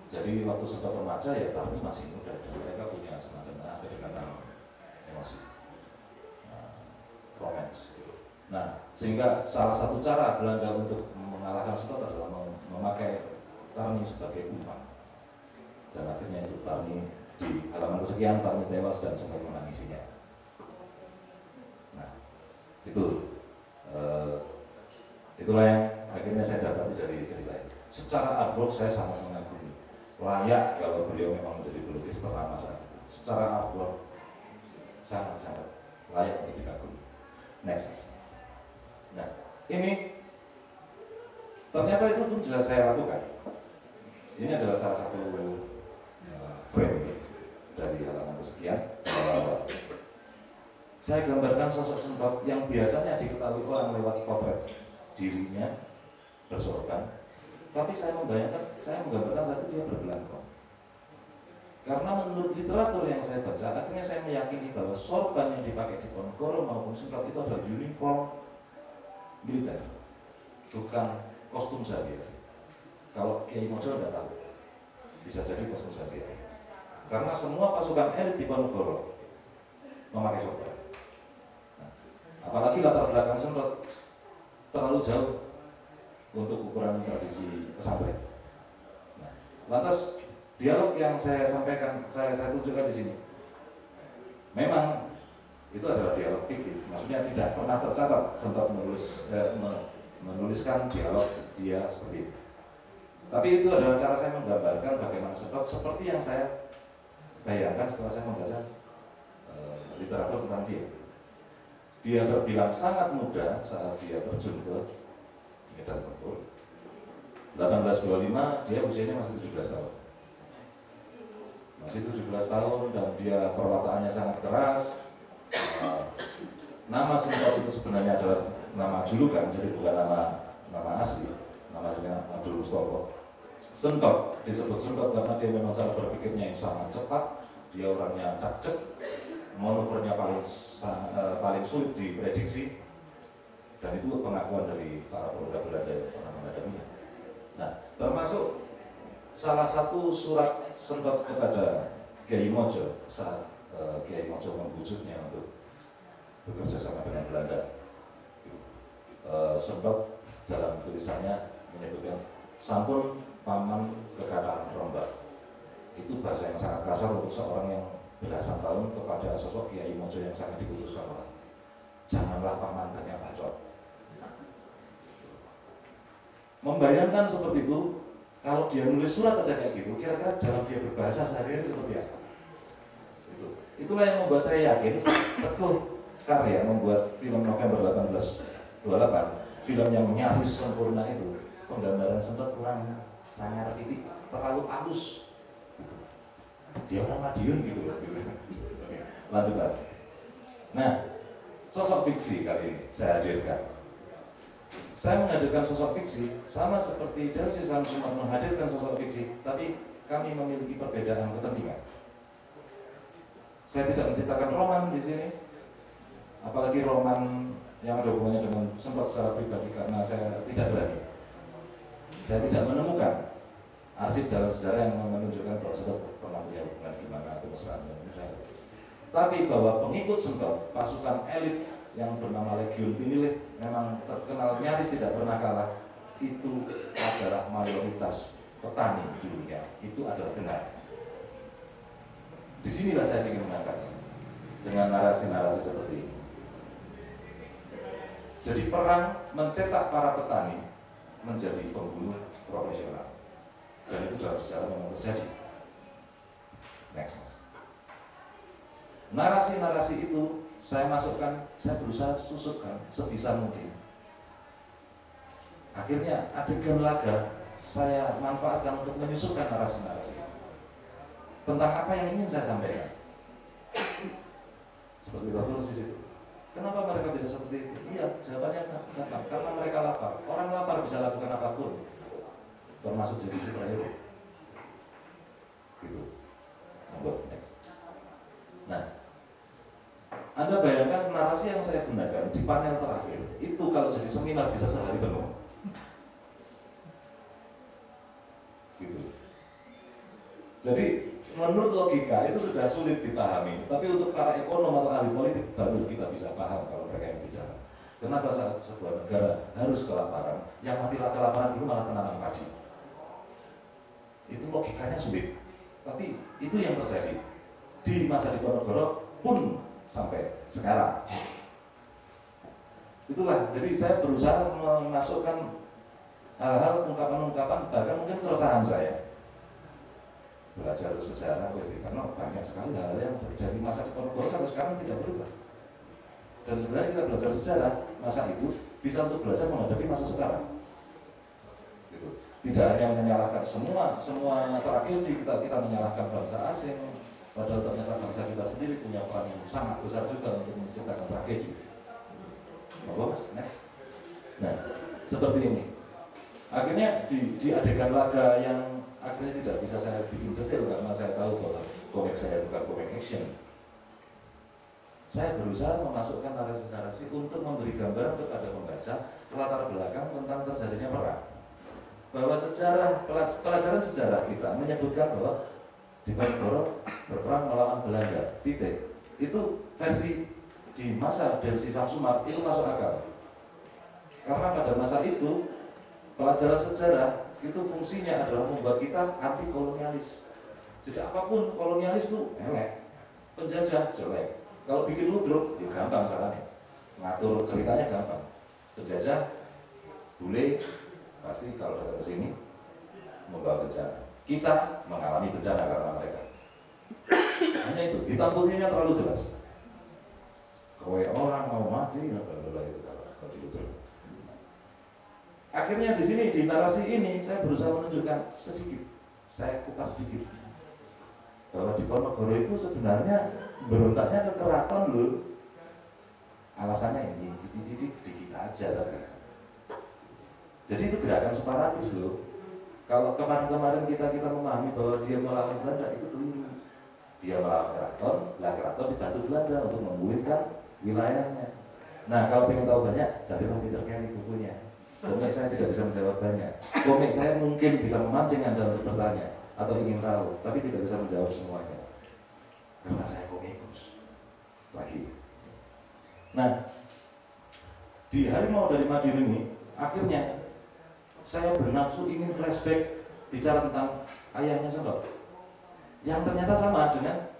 Jadi waktu sempat remaja ya Tarni masih muda dan mereka punya semacam kedekatan emosi, nah, romance gitu. Nah, sehingga salah satu cara Belanda untuk mengalahkan Semprot adalah memakai Tarni sebagai umpan. Dan akhirnya itu Tarni di halaman kesekian Tarni tewas dan Semprot menangisinya. Nah, itu uh, itulah yang akhirnya saya dapati dari cerita ini. Secara artwork saya sangat mengagumi. Layak kalau beliau memang menjadi pelukis ternama saat itu. Secara artwork sangat-sangat layak untuk dikagumi. Next, next. Nah, ini ternyata itu pun sudah saya lakukan. Ini adalah salah satu uh, frame dari halaman kesekian. Uh, saya gambarkan sosok Semprot yang biasanya diketahui orang lewat potret dirinya bersorban. Tapi saya membayangkan, saya menggambarkan satu dia berbelangkong. Karena menurut literatur yang saya baca, akhirnya saya meyakini bahwa sorban yang dipakai di Ponorogo maupun Semprot itu adalah uniform militer, bukan kostum sehari-hari. Kalau Kiai Mojo tidak tahu, bisa jadi kostum sehari-hari. Karena semua pasukan elit di Ponorogo memakai sorban. Nah, apalagi latar belakang Semprot terlalu jauh untuk ukuran tradisi pesantren. Nah, lantas dialog yang saya sampaikan, saya, saya tunjukkan di sini, memang itu adalah dialog fiktif. Maksudnya tidak pernah tercatat Semprot menulis, eh, menuliskan dialog dia seperti itu. Tapi itu adalah cara saya menggambarkan bagaimana Semprot seperti yang saya bayangkan setelah saya membaca eh, literatur tentang dia. Dia terbilang sangat muda saat dia terjun ke medan tempur. delapan belas dua puluh lima dia usianya masih tujuh belas tahun. Masih tujuh belas tahun dan dia perwataannya sangat keras. Uh, nama Semprot itu sebenarnya adalah nama julukan, jadi bukan nama nama asli. Nama aslinya Abdul Mustofa. Semprot disebut Semprot karena dia memang cara berpikirnya yang sangat cepat. Dia orangnya cakcek, manuvernya paling uh, paling sulit diprediksi. Dan itu pengakuan dari para pemuda Belanda yang pernah menghadapinya. Nah, termasuk salah satu surat Semprot kepada Kiai Mojo saat uh, Kiai Mojo membujuknya untuk bekerja sama dengan Belanda. Uh, Semprot dalam tulisannya menyebutkan sampun paman kekataan rombak. Itu bahasa yang sangat kasar untuk seorang yang belasan tahun kepada sosok Kiai Mojo yang sangat diputuskan orang. Janganlah paman banyak bacot. Membayangkan seperti itu, kalau dia nulis surat aja kayak gitu, kira-kira dalam dia berbahasa sehari-hari seperti apa? Itu. Itulah yang membuat saya yakin, teguh karya membuat film November delapan belas dua puluh delapan, film yang nyaris sempurna itu, penggambaran Semprot kurang sangat titik, terlalu halus. Gitu. Dia orang Madiun gitu loh. Gitu. Lanjut mas. Nah, sosok fiksi kali ini saya hadirkan. Saya menghadirkan sosok fiksi sama seperti Delsi Samsumar menghadirkan sosok fiksi, tapi kami memiliki perbedaan kepentingan. Saya tidak menciptakan roman di sini, apalagi roman yang ada hubungannya dengan Semprot secara pribadi karena saya tidak berani. Saya tidak menemukan arsip dalam sejarah yang menunjukkan bahwa Semprot pernah punya hubungan gimana kemesraan dengan Israel. Tapi bahwa pengikut Semprot, pasukan elit yang bernama Legiun Pinilit memang terkenal nyaris tidak pernah kalah, itu adalah mayoritas petani di dunia, itu adalah benar. Disinilah saya ingin mengangkatnya dengan narasi-narasi seperti ini. Jadi perang mencetak para petani menjadi pembunuh profesional, dan itu dalam sejarah memang terjadi. Next, next. Narasi-narasi itu saya masukkan, saya berusaha susutkan sebisa mungkin. Akhirnya adegan laga saya manfaatkan untuk menyusulkan narasi-narasi tentang apa yang ingin saya sampaikan. Seperti tertulis di situ. Kenapa mereka bisa seperti itu? Iya, jawabannya kenapa? Karena mereka lapar. Orang lapar bisa lakukan apapun, termasuk jadi superhero. Gitu. Next. Nah, Anda bayangkan narasi yang saya gunakan di panel terakhir itu kalau jadi seminar bisa sehari penuh. Gitu. Jadi menurut logika itu sudah sulit dipahami, tapi untuk para ekonom atau ahli politik baru kita bisa paham kalau mereka yang bicara. Kenapa saat sebuah negara harus kelaparan, yang mati kelaparan dulu malah penanam padi? Itu logikanya sulit, tapi itu yang terjadi di masa Diponegoro pun sampai sekarang. Itulah, jadi saya berusaha memasukkan hal-hal ungkapan-ungkapan, bahkan mungkin keresahan saya belajar sejarah, karena banyak sekali hal yang dari masa Diponegoro sampai sekarang tidak berubah. Dan sebenarnya kita belajar sejarah masa itu bisa untuk belajar menghadapi masa sekarang. Gitu. Tidak hanya menyalahkan semua semua tragedi kita kita menyalahkan bangsa asing, padahal ternyata bangsa kita sendiri punya peran yang sangat besar juga untuk menciptakan tragedi. Monggo Mas, next. Nah, seperti ini. Akhirnya di, di adegan laga yang akhirnya tidak bisa saya bikin detail karena saya tahu bahwa komik saya bukan komik action. Saya berusaha memasukkan narasi-narasi untuk memberi gambaran kepada pembaca latar belakang tentang terjadinya perang. Bahwa sejarah, pelajaran sejarah kita menyebutkan bahwa Diponegoro berperang melawan Belanda, titik. Itu versi di masa Delsi Samsumar itu masuk akal. Karena pada masa itu pelajaran sejarah itu fungsinya adalah membuat kita anti kolonialis. Jadi apapun kolonialis itu elek, penjajah jelek. Kalau bikin ludruk, ya gampang caranya. Ngatur ceritanya gampang. Penjajah, bule, pasti kalau datang ke sini membawa bencana. Kita mengalami bencana karena mereka. Hanya itu, hitam putihnya terlalu jelas. Kowe orang mau mati, ya bla itu kalau di ludruk. Akhirnya di sini di narasi ini saya berusaha menunjukkan sedikit, saya kupas sedikit bahwa Diponegoro itu sebenarnya berontaknya ke keraton loh. Alasannya ini dididik dikit aja tapi. Jadi itu gerakan separatis loh. Kalau kemarin-kemarin kita kita memahami bahwa dia melawan Belanda itu keliru. Dia melawan keraton, lah keraton dibantu Belanda untuk memulihkan wilayahnya. Nah kalau ingin tahu banyak, carilah Peter Kelly bukunya. Komik saya tidak bisa menjawab banyak. Komik saya mungkin bisa memancing Anda untuk bertanya atau ingin tahu, tapi tidak bisa menjawab semuanya. Karena saya komikus. Lagi. Nah, di Harimau dari Madiun ini, akhirnya saya bernafsu ingin flashback bicara tentang ayahnya Sendok, yang ternyata sama dengan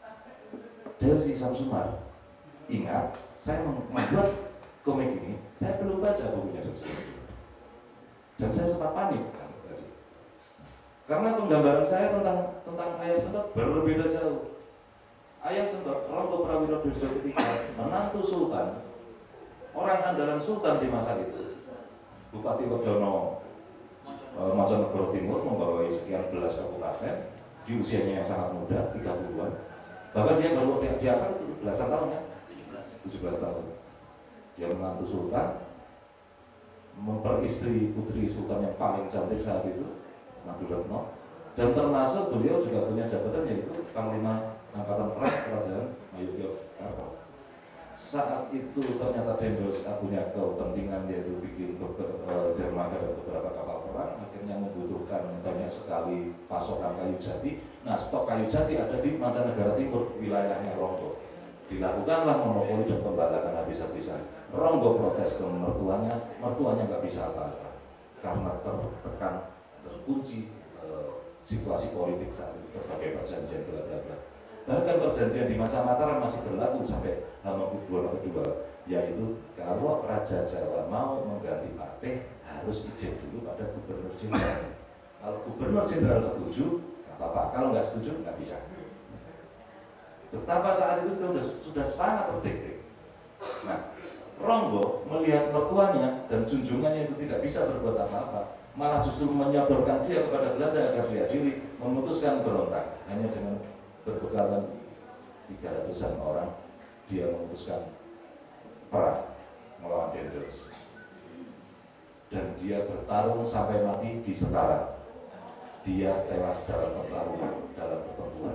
Delsi Samsumar. Ingat, saya membuat komik ini, saya belum baca bukunya Delsi Samsumar. Dan saya sempat panik kan, tadi. Karena penggambaran saya tentang tentang ayah Sendok berbeda jauh. Ayah Sendok, Ronggo Prawiro Dirjo ketiga, menantu Sultan, orang andalan Sultan di masa itu, Bupati Wedono e, Mojonegoro Timur, membawahi sekian belas kabupaten di usianya yang sangat muda, tiga puluhan. Bahkan dia baru diangkat itu belasan tahun ya, tujuh belas tahun. Dia menantu Sultan, memperistri putri Sultan yang paling cantik saat itu, Maduretno, dan termasuk beliau juga punya jabatan yaitu Panglima Angkatan Perang Kerajaan Ngayogyakarta. Saat itu ternyata Dendels punya kepentingan yaitu bikin beberapa dermaga dan beberapa kapal perang, akhirnya membutuhkan banyak sekali pasokan kayu jati. Nah, stok kayu jati ada di mancanegara timur, wilayahnya Ronggo. Dilakukanlah monopoli dan pembalakan habis-habisan. Ronggo protes ke mertuanya, mertuanya nggak bisa apa-apa karena tertekan, terkunci e, situasi politik saat itu, berbagai perjanjian bla bla bla. Bahkan perjanjian di masa Mataram masih berlaku sampai Hamengkubuwono kedua, yaitu kalau Raja Jawa mau mengganti patih harus izin dulu pada Gubernur Jenderal. Kalau Gubernur Jenderal setuju, nggak apa-apa. Kalau nggak setuju, nggak bisa. Betapa saat itu kita sudah, sudah sangat terdidik. Nah, Ronggo melihat mertuanya dan junjungannya itu tidak bisa berbuat apa-apa, malah justru menyodorkan dia kepada Belanda agar diadili, memutuskan berontak. Hanya dengan berbekalan tiga ratusan orang, dia memutuskan perang melawan Dendels. Dan dia bertarung sampai mati di Semarang. Dia tewas dalam pertarungan, dalam pertempuran.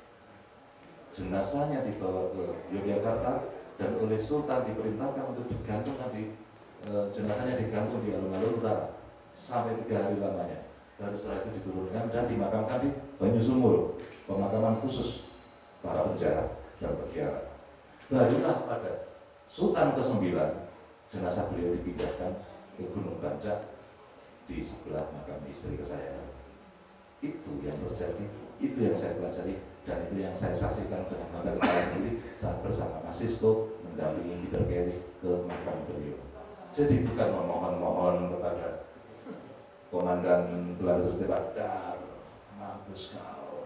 Jenazahnya dibawa ke Yogyakarta dan oleh Sultan diperintahkan untuk digantung nanti e, jenazahnya digantung di alun-alun utara sampai tiga hari lamanya. baru setelah itu diturunkan dan dimakamkan di Banyusumur, pemakaman khusus para penjahat dan pegiat. Barulah pada Sultan kesembilan jenazah beliau dipindahkan ke Gunung Bancak di sebelah makam istri kesayangan. Itu yang terjadi, itu yang saya pelajari, dan itu yang saya saksikan dengan mata kepala sendiri saat bersama Mas Sisto mendampingi Peter Kelly ke makam beliau. Jadi bukan memohon-mohon kepada Komandan Belanda Terus Dar, mampus kau.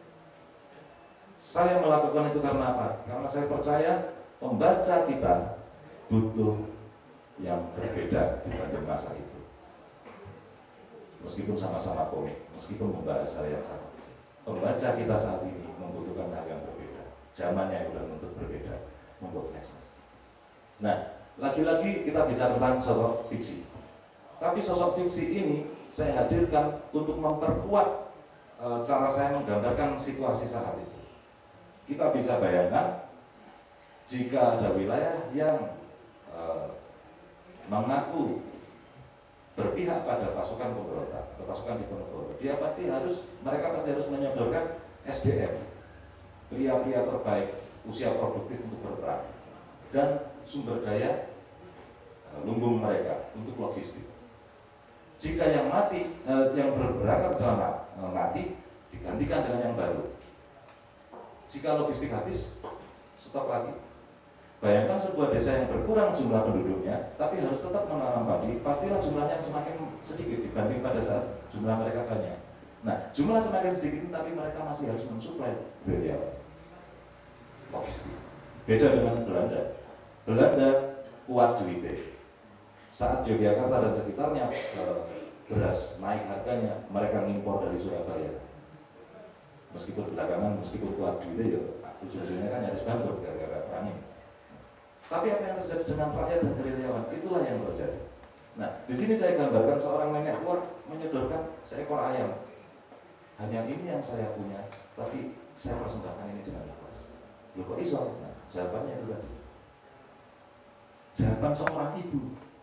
Saya melakukan itu karena apa? Karena saya percaya pembaca kita butuh yang berbeda dibanding masa itu. Meskipun sama-sama komik, meskipun membahas hal yang sama, pembaca kita saat ini membutuhkan hal yang berbeda. Zamannya sudah untuk berbeda, membuat mas. Nah, lagi-lagi kita bicara tentang sosok fiksi. Tapi sosok fiksi ini saya hadirkan untuk memperkuat e, cara saya menggambarkan situasi saat itu. Kita bisa bayangkan jika ada wilayah yang e, mengaku berpihak pada pasukan pemberontak atau pasukan Diponegoro, dia pasti harus, mereka pasti harus menyodorkan S D M, pria-pria terbaik, usia produktif untuk berperang, dan sumber daya e, lumbung mereka untuk logistik. Jika yang mati, eh, yang berberangkat dalam eh, mati, digantikan dengan yang baru. Jika logistik habis, stop lagi. Bayangkan sebuah desa yang berkurang jumlah penduduknya, tapi harus tetap menanam padi, pastilah jumlahnya semakin sedikit dibanding pada saat jumlah mereka banyak. Nah, jumlah semakin sedikit, tapi mereka masih harus mensuplai gerilyawan logistik. Beda dengan Belanda. Belanda kuat duitnya. Saat Yogyakarta dan sekitarnya eh, beras naik harganya, mereka ngimpor dari Surabaya. Meskipun belakangan, meskipun kuat duitnya, ya ujung-ujungnya kan harus bangkrut gara-gara perang ini. Tapi apa yang terjadi dengan rakyat dan gerilyawan, itulah yang terjadi. Nah, di sini saya gambarkan seorang nenek tua menyodorkan seekor ayam. Hanya ini yang saya punya, tapi saya persembahkan ini dengan ikhlas. Loh kok iso? Nah, jawabannya itu tadi. Jawaban seorang ibu.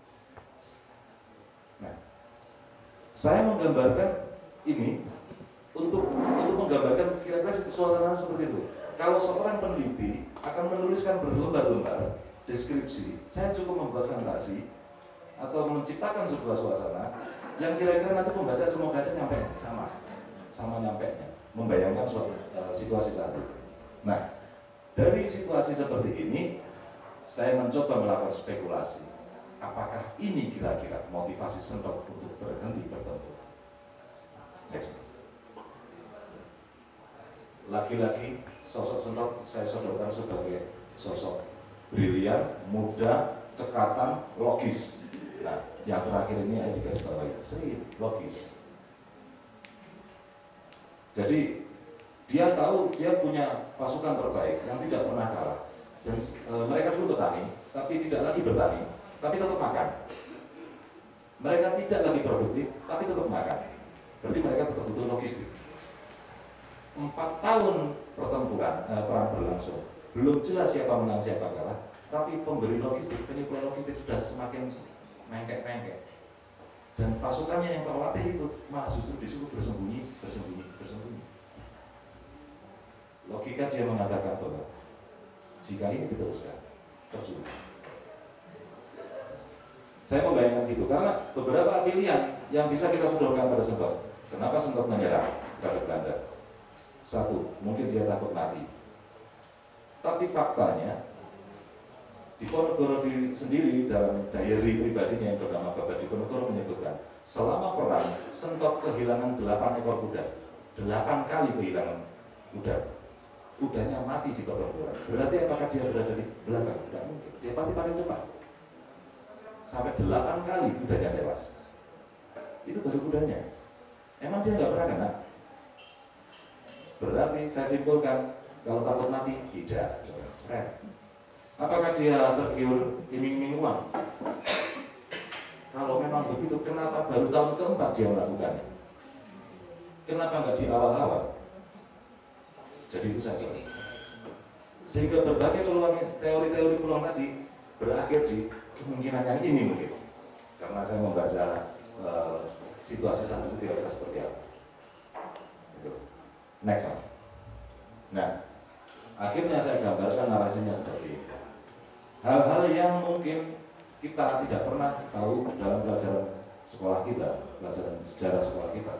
Nah, saya menggambarkan ini untuk untuk menggambarkan kira-kira suasana seperti itu. Kalau seorang peneliti akan menuliskan berlembar-lembar deskripsi, saya cukup membuat fantasi atau menciptakan sebuah suasana yang kira-kira nanti pembaca semoga aja nyampe sama, sama nyampe-nya, membayangkan suatu uh, situasi saat itu. Nah, dari situasi seperti ini, saya mencoba melakukan spekulasi. Apakah ini kira-kira motivasi Sentok untuk berhenti bertempur? Next. Lagi-lagi sosok Sentok saya sodorkan sebagai sosok brilian, muda, cekatan, logis. Nah, yang terakhir ini saya digaris bawahi, seri, logis. Jadi dia tahu dia punya pasukan terbaik yang tidak pernah kalah. Dan e, mereka dulu petani, tapi tidak lagi bertani, tapi tetap makan. Mereka tidak lagi produktif, tapi tetap makan. Berarti mereka tetap butuh logistik. Empat tahun pertempuran, eh, perang berlangsung, belum jelas siapa menang siapa kalah, tapi pemberi logistik, penyuplai logistik sudah semakin mengkek-mengkek. Dan pasukannya yang terlatih itu malah justru disuruh bersembunyi, bersembunyi, bersembunyi. Logika dia mengatakan bahwa jika ini diteruskan, terjun. Saya membayangkan gitu, karena beberapa pilihan yang bisa kita sodorkan pada Sentok. Kenapa Sentok menyerah kepada Belanda? Satu, mungkin dia takut mati. Tapi faktanya, Diponegoro sendiri dalam diary pribadinya yang bernama Bapak Diponegoro menyebutkan, selama perang, Sentok kehilangan delapan ekor kuda. Delapan kali kehilangan kuda. Kudanya mati di pertempuran. Berarti apakah dia berada di belakang? Tidak mungkin. Dia pasti paling depan. Sampai delapan kali kudanya tewas. Itu baru kudanya. Emang dia nggak pernah kena? Berarti saya simpulkan, kalau takut mati, tidak. Seret. Apakah dia tergiur iming-iming uang? Kalau memang begitu, kenapa baru tahun keempat dia melakukannya? Kenapa nggak di awal-awal? Jadi itu saja. Sehingga berbagai peluang, teori-teori peluang tadi berakhir di kemungkinan yang ini mungkin. Karena saya membaca uh, situasi saat itu kira-kira seperti apa. Gitu. Next mas. Nah, akhirnya saya gambarkan narasinya seperti ini. Hal-hal yang mungkin kita tidak pernah tahu dalam pelajaran sekolah kita, pelajaran sejarah sekolah kita,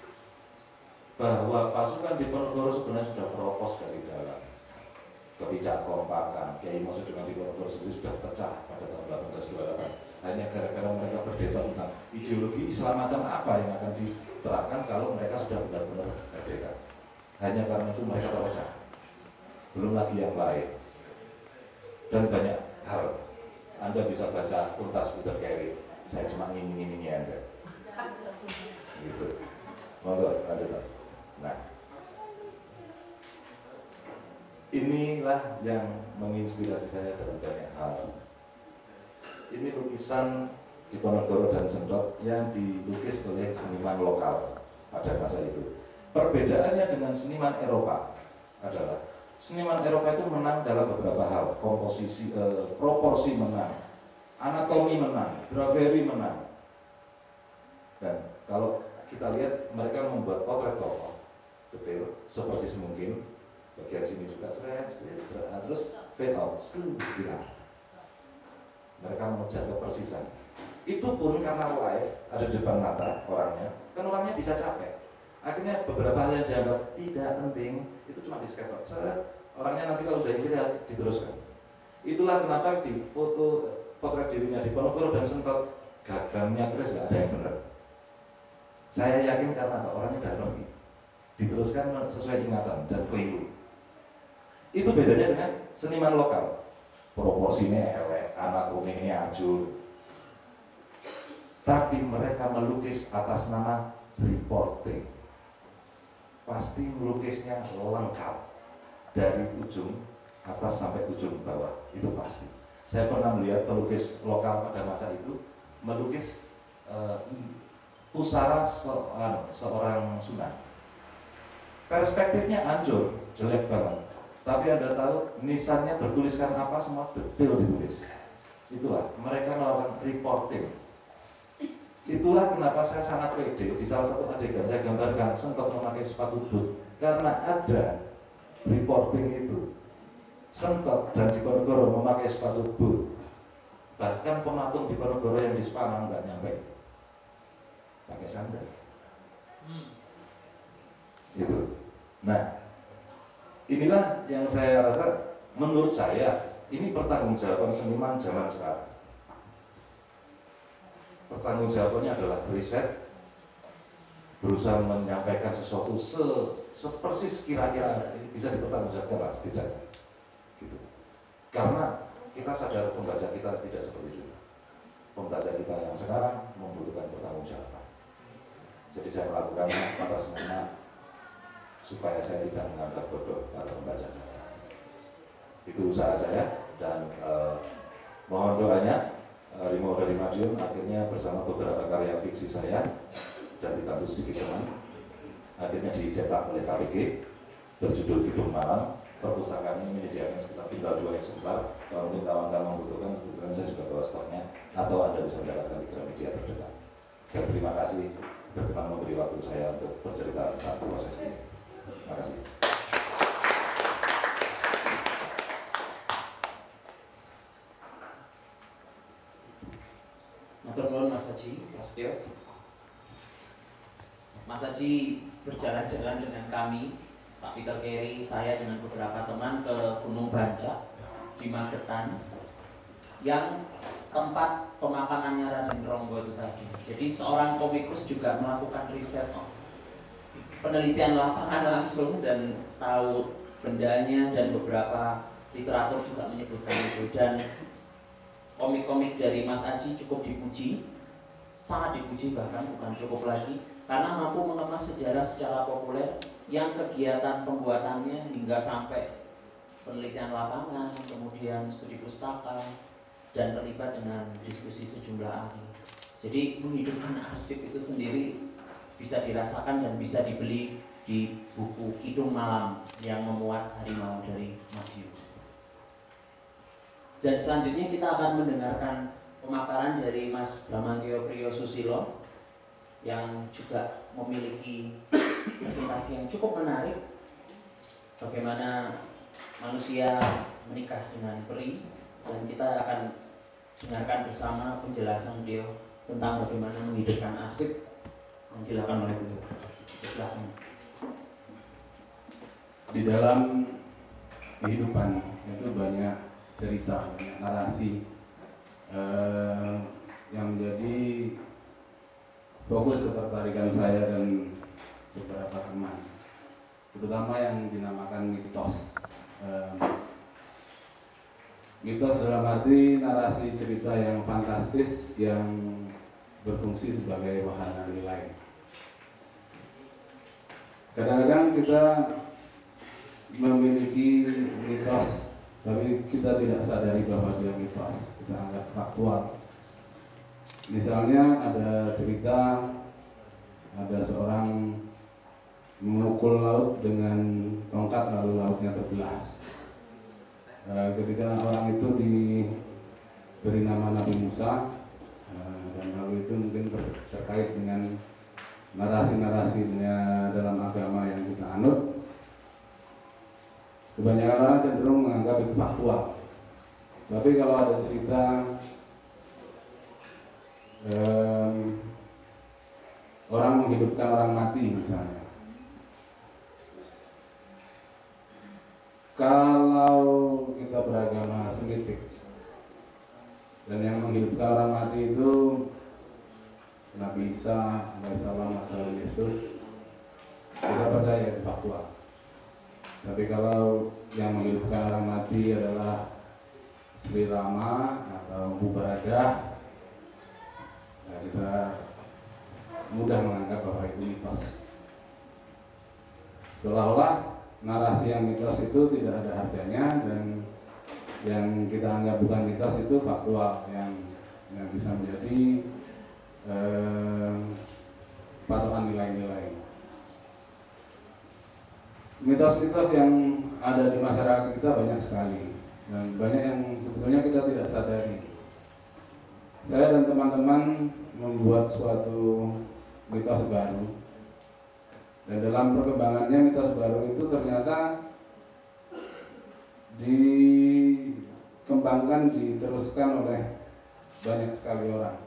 bahwa pasukan Diponegoro sebenarnya sudah keropos dari dalam, ketidakkompakan. Kiai Maksud dengan Diponegoro sendiri sudah pecah pada tahun delapan belas dua puluh delapan hanya gara-gara mereka berdebat tentang ideologi Islam macam apa yang akan diterapkan kalau mereka sudah benar-benar merdeka. Hanya karena itu mereka terpecah, belum lagi yang lain dan banyak hal. Anda bisa baca tuntas Peter Carey, saya cuma ngiming-ngimingi Anda gitu. Monggo lanjut mas. Nah, inilah yang menginspirasi saya dalam banyak hal. Ini lukisan Diponegoro dan Sentot yang dilukis oleh seniman lokal pada masa itu. Perbedaannya dengan seniman Eropa adalah seniman Eropa itu menang dalam beberapa hal, komposisi, eh, proporsi menang, anatomi menang, Dravery menang. Dan kalau kita lihat mereka membuat potret tokoh detail sepersis mungkin, bagian sini juga seret, terus fade out, hilang. Mereka mengejar kepersisan. Itu pun karena live ada di depan mata orangnya, kan orangnya bisa capek. Akhirnya beberapa hal yang dianggap tidak penting itu cuma di sketch out. Orangnya nanti kalau sudah istirahat diteruskan. Itulah kenapa di foto potret dirinya Diponegoro dan Sentot gagangnya Chris nggak ada yang benar. Saya yakin karena apa? Orangnya udah ngerti. Diteruskan sesuai ingatan dan keliru. Itu bedanya dengan seniman lokal. Proporsinya elek, anatominya ajur. Tapi mereka melukis atas nama reporting. Pasti melukisnya lengkap dari ujung atas sampai ujung bawah, itu pasti. Saya pernah melihat pelukis lokal pada masa itu melukis uh, pusara seorang, seorang Sunan. Perspektifnya hancur, jelek banget. Tapi Anda tahu nisannya bertuliskan apa, semua detail ditulis. Itulah mereka melakukan reporting. Itulah kenapa saya sangat pede di salah satu adegan saya gambarkan Sentot memakai sepatu boot karena ada reporting itu. Sentot dan Diponegoro memakai sepatu boot. Bahkan pematung Diponegoro yang di Semarang nggak nyampe, pakai sandal. Hmm. Itu. Nah, inilah yang saya rasa, menurut saya ini pertanggungjawaban seniman zaman sekarang. Pertanggungjawabannya adalah riset, berusaha menyampaikan sesuatu se sepersis kira-kira bisa dipertanggungjawabkan lah setidaknya. Gitu. Karena kita sadar pembaca kita tidak seperti itu. Pembaca kita yang sekarang membutuhkan pertanggungjawaban. Jadi saya melakukannya atas nama supaya saya tidak menganggap bodoh para pembaca. Itu usaha saya dan eh, mohon doanya. Rimau dari Madiun akhirnya bersama beberapa karya fiksi saya dan dibantu sedikit teman akhirnya dicetak oleh K P G berjudul Hidung Malam. Perpustakaan ini menyediakan sekitar tinggal dua eksemplar. Kalau mungkin kawan-kawan membutuhkan, sebetulnya saya juga bawa stoknya atau Anda bisa mendapatkan di Gramedia terdekat. Dan terima kasih berkenan memberi waktu saya untuk bercerita tentang proses ini. Terima kasih. Matur nuwun Mas Haji Prasetyo. Mas Haji berjalan-jalan dengan kami, Pak Peter Carey, saya dengan beberapa teman ke Gunung Bancak di Magetan, yang tempat pemakamannya Raden Ronggo itu tadi. Jadi seorang komikus juga melakukan riset, oh, penelitian lapangan langsung dan tahu bendanya, dan beberapa literatur juga menyebutkan itu. Dan komik-komik dari Mas Haji cukup dipuji, sangat dipuji bahkan, bukan cukup lagi, karena mampu mengemas sejarah secara populer yang kegiatan pembuatannya hingga sampai penelitian lapangan, kemudian studi pustaka, dan terlibat dengan diskusi sejumlah ahli. Jadi menghidupkan arsip itu sendiri bisa dirasakan dan bisa dibeli di buku Kidung Malam yang memuat harimau dari Madiun. Dan selanjutnya kita akan mendengarkan pemaparan dari Mas Bramantyo Priyo Susilo yang juga memiliki presentasi yang cukup menarik, bagaimana manusia menikah dengan peri, dan kita akan dengarkan bersama penjelasan beliau tentang bagaimana menghidupkan arsip yang dilakukan oleh beliau. Silakan. Di dalam kehidupan itu banyak cerita, banyak narasi eh, yang menjadi fokus ketertarikan saya dan beberapa teman, terutama yang dinamakan mitos. Eh, mitos dalam arti narasi cerita yang fantastis yang berfungsi sebagai wahana nilai. Kadang-kadang kita memiliki mitos, tapi kita tidak sadari bahwa dia mitos, kita anggap faktual. Misalnya ada cerita, ada seorang memukul laut dengan tongkat lalu lautnya terbelah. E, ketika orang itu diberi nama Nabi Musa, e, dan lalu itu mungkin ter terkait dengan narasi-narasinya dalam agama yang kita anut, kebanyakan orang cenderung menganggap itu faktual. Tapi kalau ada cerita um, orang menghidupkan orang mati misalnya, kalau kita beragama Semitik dan yang menghidupkan orang mati itu Nabi Isa alaihissalam atau Yesus, kita percaya itu faktual. Tapi kalau yang menghidupkan orang mati adalah Sri Rama atau Bu Baradah, nah kita mudah menganggap bahwa itu mitos. Seolah-olah narasi yang mitos itu tidak ada harganya, dan yang kita anggap bukan mitos itu faktual, yang, yang bisa menjadi eh, patokan nilai-nilai. Mitos-mitos yang ada di masyarakat kita banyak sekali, dan banyak yang sebetulnya kita tidak sadari. Saya dan teman-teman membuat suatu mitos baru, dan dalam perkembangannya mitos baru itu ternyata dikembangkan, diteruskan oleh banyak sekali orang.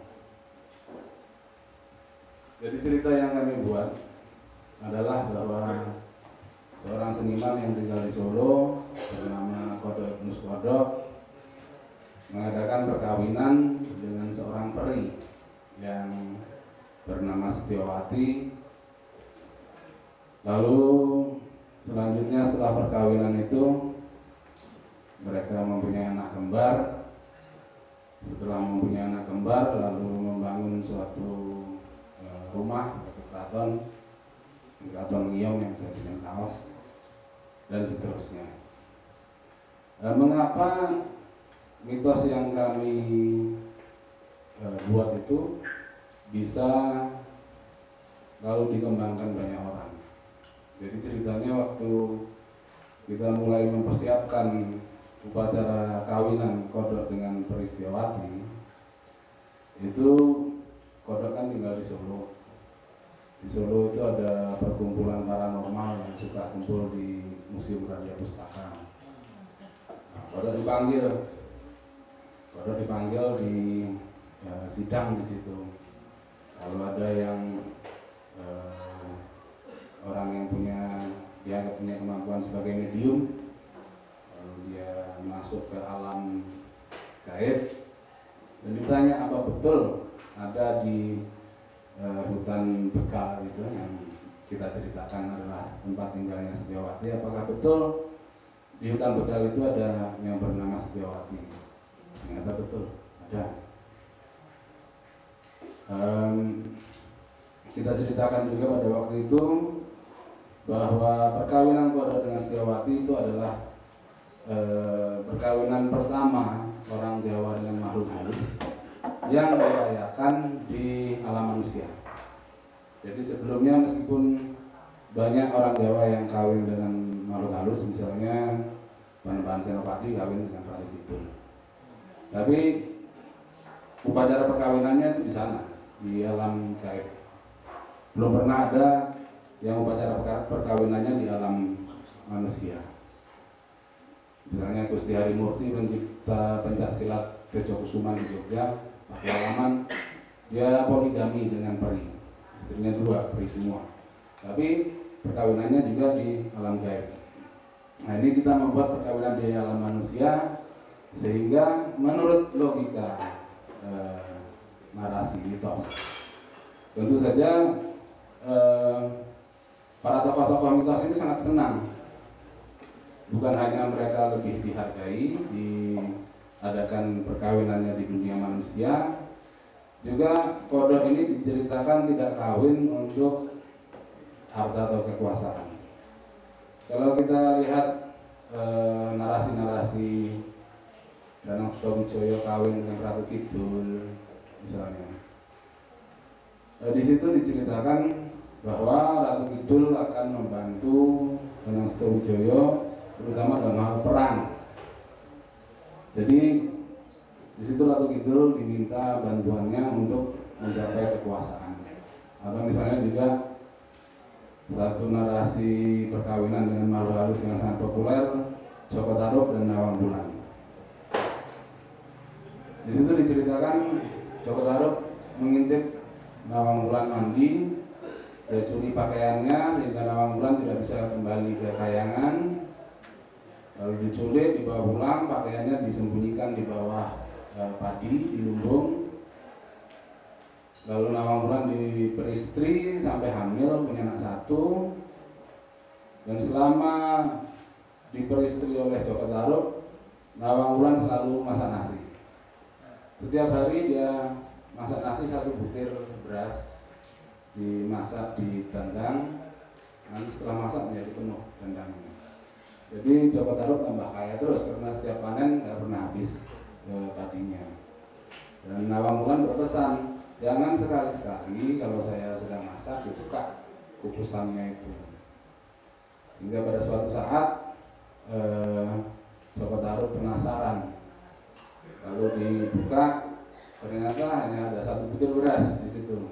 Jadi cerita yang kami buat adalah bahwa seorang seniman yang tinggal di Solo bernama Kodok Ibnus Kodok mengadakan perkawinan dengan seorang peri yang bernama Setiawati. Lalu selanjutnya setelah perkawinan itu mereka mempunyai anak kembar. Setelah mempunyai anak kembar, lalu membangun suatu rumah atau keraton, keraton Ngiyom yang saya dengan kaos, dan seterusnya. E, mengapa mitos yang kami e, buat itu bisa lalu dikembangkan banyak orang? Jadi ceritanya waktu kita mulai mempersiapkan upacara kawinan Kodok dengan Peri Setiawati, itu Kodok kan tinggal di Solo. Di Solo itu ada perkumpulan paranormal yang suka kumpul di Museum Radia Pustaka. Nah, Kodok dipanggil, Kodok dipanggil di ya, sidang di situ. Kalau ada yang eh, orang yang punya dianggap punya kemampuan sebagai medium, lalu dia masuk ke alam gaib dan ditanya apa betul ada di Uh, hutan Bekal itu yang kita ceritakan adalah tempat tinggalnya Setiawati. Apakah betul di hutan Bekal itu ada yang bernama Setiawati? Ternyata betul, ada. Um, kita ceritakan juga pada waktu itu bahwa perkawinan Kodok dengan Setiawati itu adalah uh, perkawinan pertama orang Jawa dengan makhluk halus yang dirayakan di alam manusia. Jadi sebelumnya meskipun banyak orang Jawa yang kawin dengan makhluk halus, misalnya Panembahan Senopati kawin dengan Ratu Kidul, tapi upacara perkawinannya itu di sana, di alam gaib. belum pernah ada yang upacara perkawinannya di alam manusia. Misalnya Gusti Harimurti pencipta pencak silat Tejokusuman di Jogja, pengalaman dia poligami dengan peri, istrinya dua, peri semua. Tapi perkawinannya juga di alam gaib. Nah ini kita membuat perkawinan di alam manusia sehingga menurut logika eh, narasi mitos, tentu saja eh, para tokoh-tokoh mitos ini sangat senang. Bukan hanya mereka lebih dihargai, diadakan perkawinannya di dunia manusia, juga kodok ini diceritakan tidak kawin untuk harta atau kekuasaan. Kalau kita lihat eh, narasi-narasi Danang Sutawijaya kawin dengan Ratu Kidul misalnya, eh, di situ diceritakan bahwa Ratu Kidul akan membantu Danang Sutawijaya terutama dalam hal perang. Jadi di situ Ratu Kidul diminta bantuannya untuk mencapai kekuasaan. Atau misalnya juga satu narasi perkawinan dengan makhluk halus yang sangat populer, Joko Tarub dan Nawang Bulan. Di situ diceritakan Joko Tarub mengintip Nawang Bulan mandi, dia curi pakaiannya sehingga Nawang Bulan tidak bisa kembali ke kayangan. Lalu diculik, dibawa pulang, pakaiannya disembunyikan di bawah e, padi, di lumbung. Lalu Nawang Bulan diperistri sampai hamil, punya anak satu. Dan selama diperistri oleh Joko Tarub, Nawang Bulan selalu masak nasi. Setiap hari dia masak nasi satu butir beras, dimasak di dandang. Nanti setelah masak menjadi penuh dandangnya. Jadi Joko Tarub tambah kaya terus karena setiap panen nggak pernah habis e, padinya. Dan Nawang Bulan berpesan, jangan sekali-sekali kalau saya sedang masak dibuka kukusannya itu. Hingga pada suatu saat eh, Joko Tarub penasaran, lalu dibuka, ternyata hanya ada satu butir beras di situ.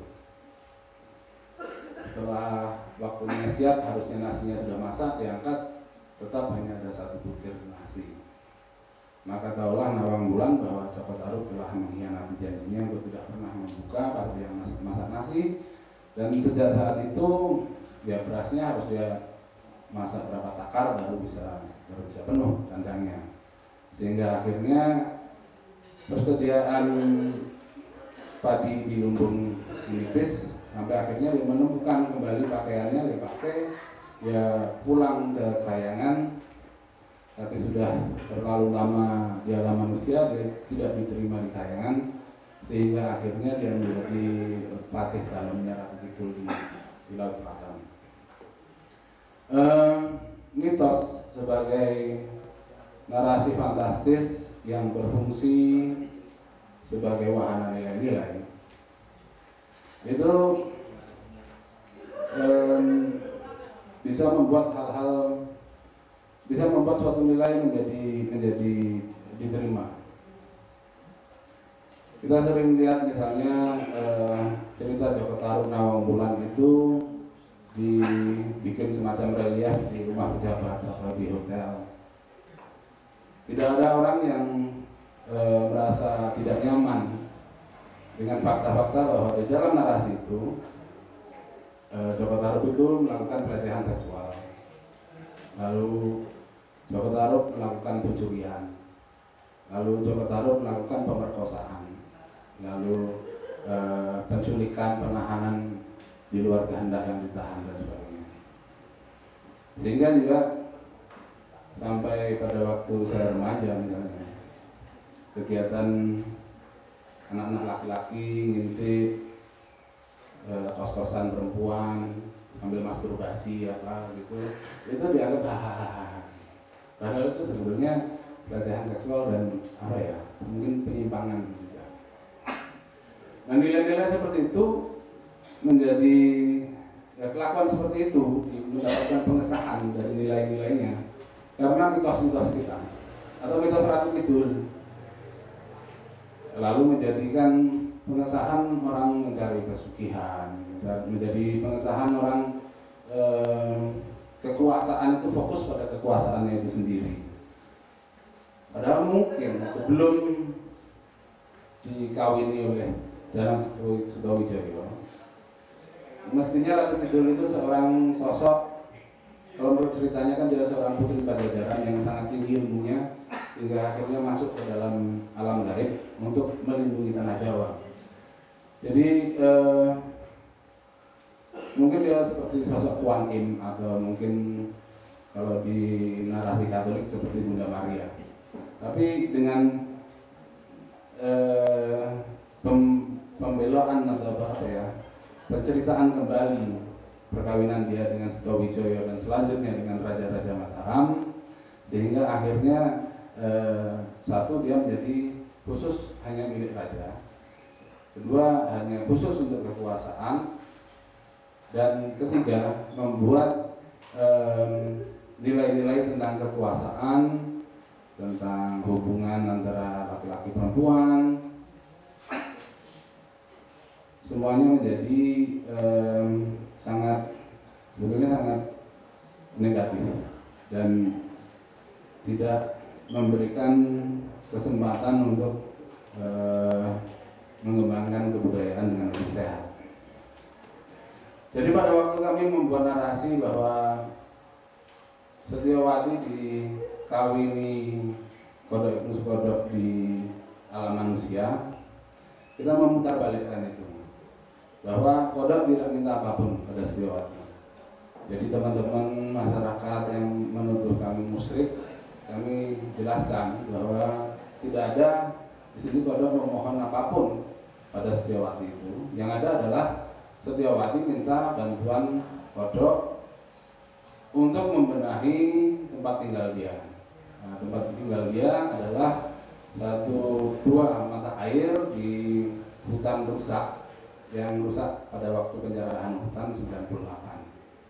Setelah waktunya siap, harusnya nasinya sudah masak, diangkat, tetap hanya ada satu butir nasi. Maka tahulah Nawang Bulan bahwa Joko Tarub telah mengkhianati janjinya untuk tidak pernah membuka pas dia masak nasi. Dan sejak saat itu ya berasnya harus dia masak berapa takar baru bisa baru bisa penuh dandangnya. Sehingga akhirnya persediaan padi di lumbung menipis sampai akhirnya dia menemukan kembali pakaiannya dia pakai, dia pulang ke kayangan. Tapi sudah terlalu lama di alam manusia, dia tidak diterima di kayangan, sehingga akhirnya dia menjadi patih dalamnya Ratu Kidul di, di Laut Selatan. E, mitos sebagai narasi fantastis yang berfungsi sebagai wahana nilai-nilai itu e, bisa membuat hal-hal bisa membuat suatu nilai menjadi menjadi diterima. Kita sering lihat misalnya eh, cerita Joko Tarub Nawang Bulan itu dibikin semacam relief di rumah pejabat atau di hotel. Tidak ada orang yang eh, merasa tidak nyaman dengan fakta-fakta bahwa di dalam narasi itu eh, Joko Tarub itu melakukan pelecehan seksual. Lalu Joko Tarub melakukan pencurian, lalu Joko Tarub melakukan pemerkosaan, lalu e, penculikan, penahanan di luar kehendak yang ditahan dan sebagainya. Sehingga juga sampai pada waktu saya remaja misalnya, kegiatan anak-anak laki-laki ngintip e, kos-kosan perempuan, ambil masturbasi apa gitu, itu dianggap hahaha. Padahal itu sebetulnya pelecehan seksual dan apa ya, mungkin penyimpangan juga. Nah nilai-nilai seperti itu menjadi ya, kelakuan seperti itu mendapatkan pengesahan dari nilai-nilainya karena mitos-mitos kita atau mitos Ratu Kidul lalu menjadikan pengesahan orang mencari pesugihan, menjadi pengesahan orang eh, kekuasaan itu fokus pada kekuasaannya itu sendiri. Padahal mungkin sebelum dikawini oleh Danang Sutawijaya, mestinya Ratu Kidul itu seorang sosok, kalau menurut ceritanya kan dia seorang putri Pajajaran yang sangat tinggi ilmunya hingga akhirnya masuk ke dalam alam gaib untuk melindungi tanah Jawa. Jadi eh, mungkin dia seperti sosok Kuan Im, atau mungkin kalau di narasi Katolik seperti Bunda Maria. Tapi dengan eh, pem, pembeloan atau apa ya, penceritaan kembali perkawinan dia dengan Sutawijaya dan selanjutnya dengan Raja-Raja Mataram, sehingga akhirnya eh, satu, dia menjadi khusus hanya milik raja, kedua hanya khusus untuk kekuasaan, dan ketiga membuat eh, nilai-nilai tentang kekuasaan, tentang hubungan antara laki-laki perempuan, semuanya menjadi eh, sangat sebetulnya sangat negatif dan tidak memberikan kesempatan untuk eh, mengembangkan kebudayaan dengan lebih sehat. Jadi pada waktu kami membuat narasi bahwa Setyowati dikawini Kodok Ibnu Sukodok di alam manusia, kita memutarbalikkan itu, bahwa Kodok tidak minta apapun pada Setyowati. Jadi teman-teman masyarakat yang menuduh kami musyrik, kami jelaskan bahwa tidak ada di sini Kodok memohon apapun pada Setyowati itu. Yang ada adalah Setyowati minta bantuan Kodok untuk membenahi tempat tinggal dia. Nah, tempat tinggal dia adalah satu dua mata air di hutan rusak yang rusak pada waktu penjarahan hutan sembilan puluh delapan.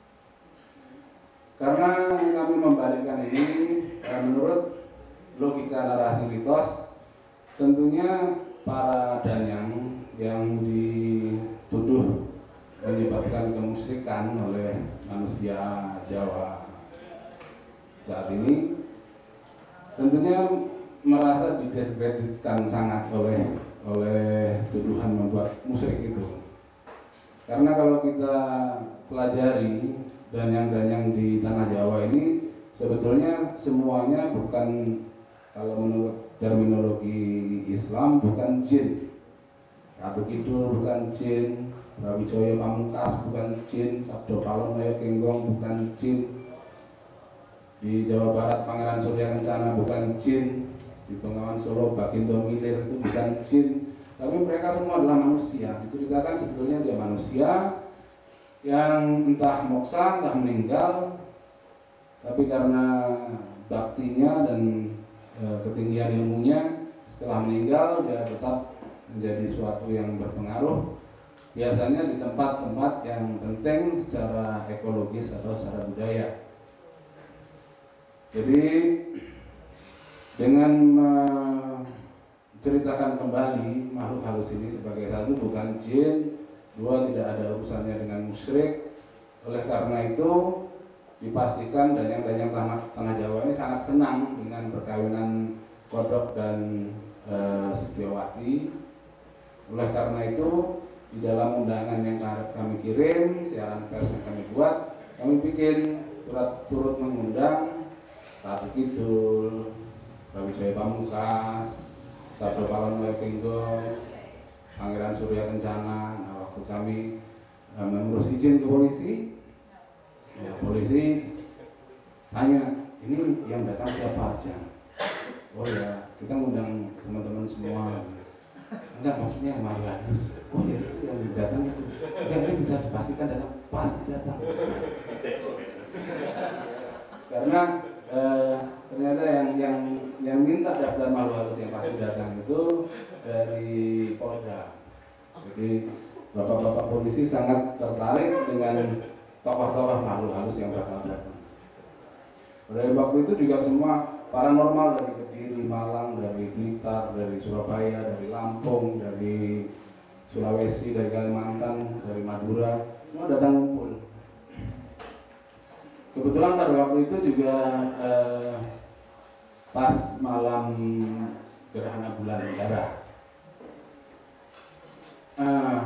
Karena kami membalikkan ini, eh, menurut logika narasi mitos, tentunya para danyang yang dituduh menyebabkan kemusyrikan oleh manusia Jawa saat ini tentunya merasa didiskreditkan sangat oleh oleh tuduhan membuat musyrik itu. Karena kalau kita pelajari danyang-danyang di tanah Jawa ini sebetulnya semuanya bukan, kalau menurut terminologi Islam, bukan jin. Ratu Kidul bukan jin, Brawijaya Pamungkas bukan jin, Sabdo Palon Maya Genggong bukan jin, di Jawa Barat Pangeran Surya Kencana bukan jin, di Bengawan Solo Bagindo Milir itu bukan jin, tapi mereka semua adalah manusia. Diceritakan sebetulnya dia manusia yang entah moksa, entah meninggal, tapi karena baktinya dan e, ketinggian ilmunya, setelah meninggal dia tetap menjadi suatu yang berpengaruh, biasanya di tempat-tempat yang penting secara ekologis atau secara budaya. Jadi dengan menceritakan kembali makhluk halus ini sebagai satu bukan jin, dua tidak ada urusannya dengan musyrik, oleh karena itu dipastikan danyang-danyang tanah, tanah Jawa ini sangat senang dengan perkawinan Kodok dan e, Setyowati. Oleh karena itu di dalam undangan yang kami kirim, siaran pers yang kami buat, kami bikin surat turut mengundang Ratu Kidul, Brawijaya Pamungkas, Sabdo Palon Maya Genggong, Pangeran Surya Kencana. Nah, waktu kami e, mengurus izin ke polisi, ya, polisi tanya, ini yang datang siapa aja? Oh ya, kita ngundang teman-teman semua. Enggak, maksudnya yang Marianus. Oh ya, itu yang datang itu. Enggak, ini bisa dipastikan datang, pasti datang. Karena eh, ternyata yang yang yang minta daftar makhluk halus yang pasti datang itu dari Polda. Jadi bapak-bapak polisi sangat tertarik dengan tokoh-tokoh makhluk halus yang bakal datang. Dari waktu itu juga semua paranormal dari Kediri, Malang, dari Blitar, dari Surabaya, dari Lampung, dari Sulawesi, dari Kalimantan, dari Madura, semua datang ngumpul. Kebetulan pada waktu itu juga eh, pas malam gerhana bulan darah. Nah,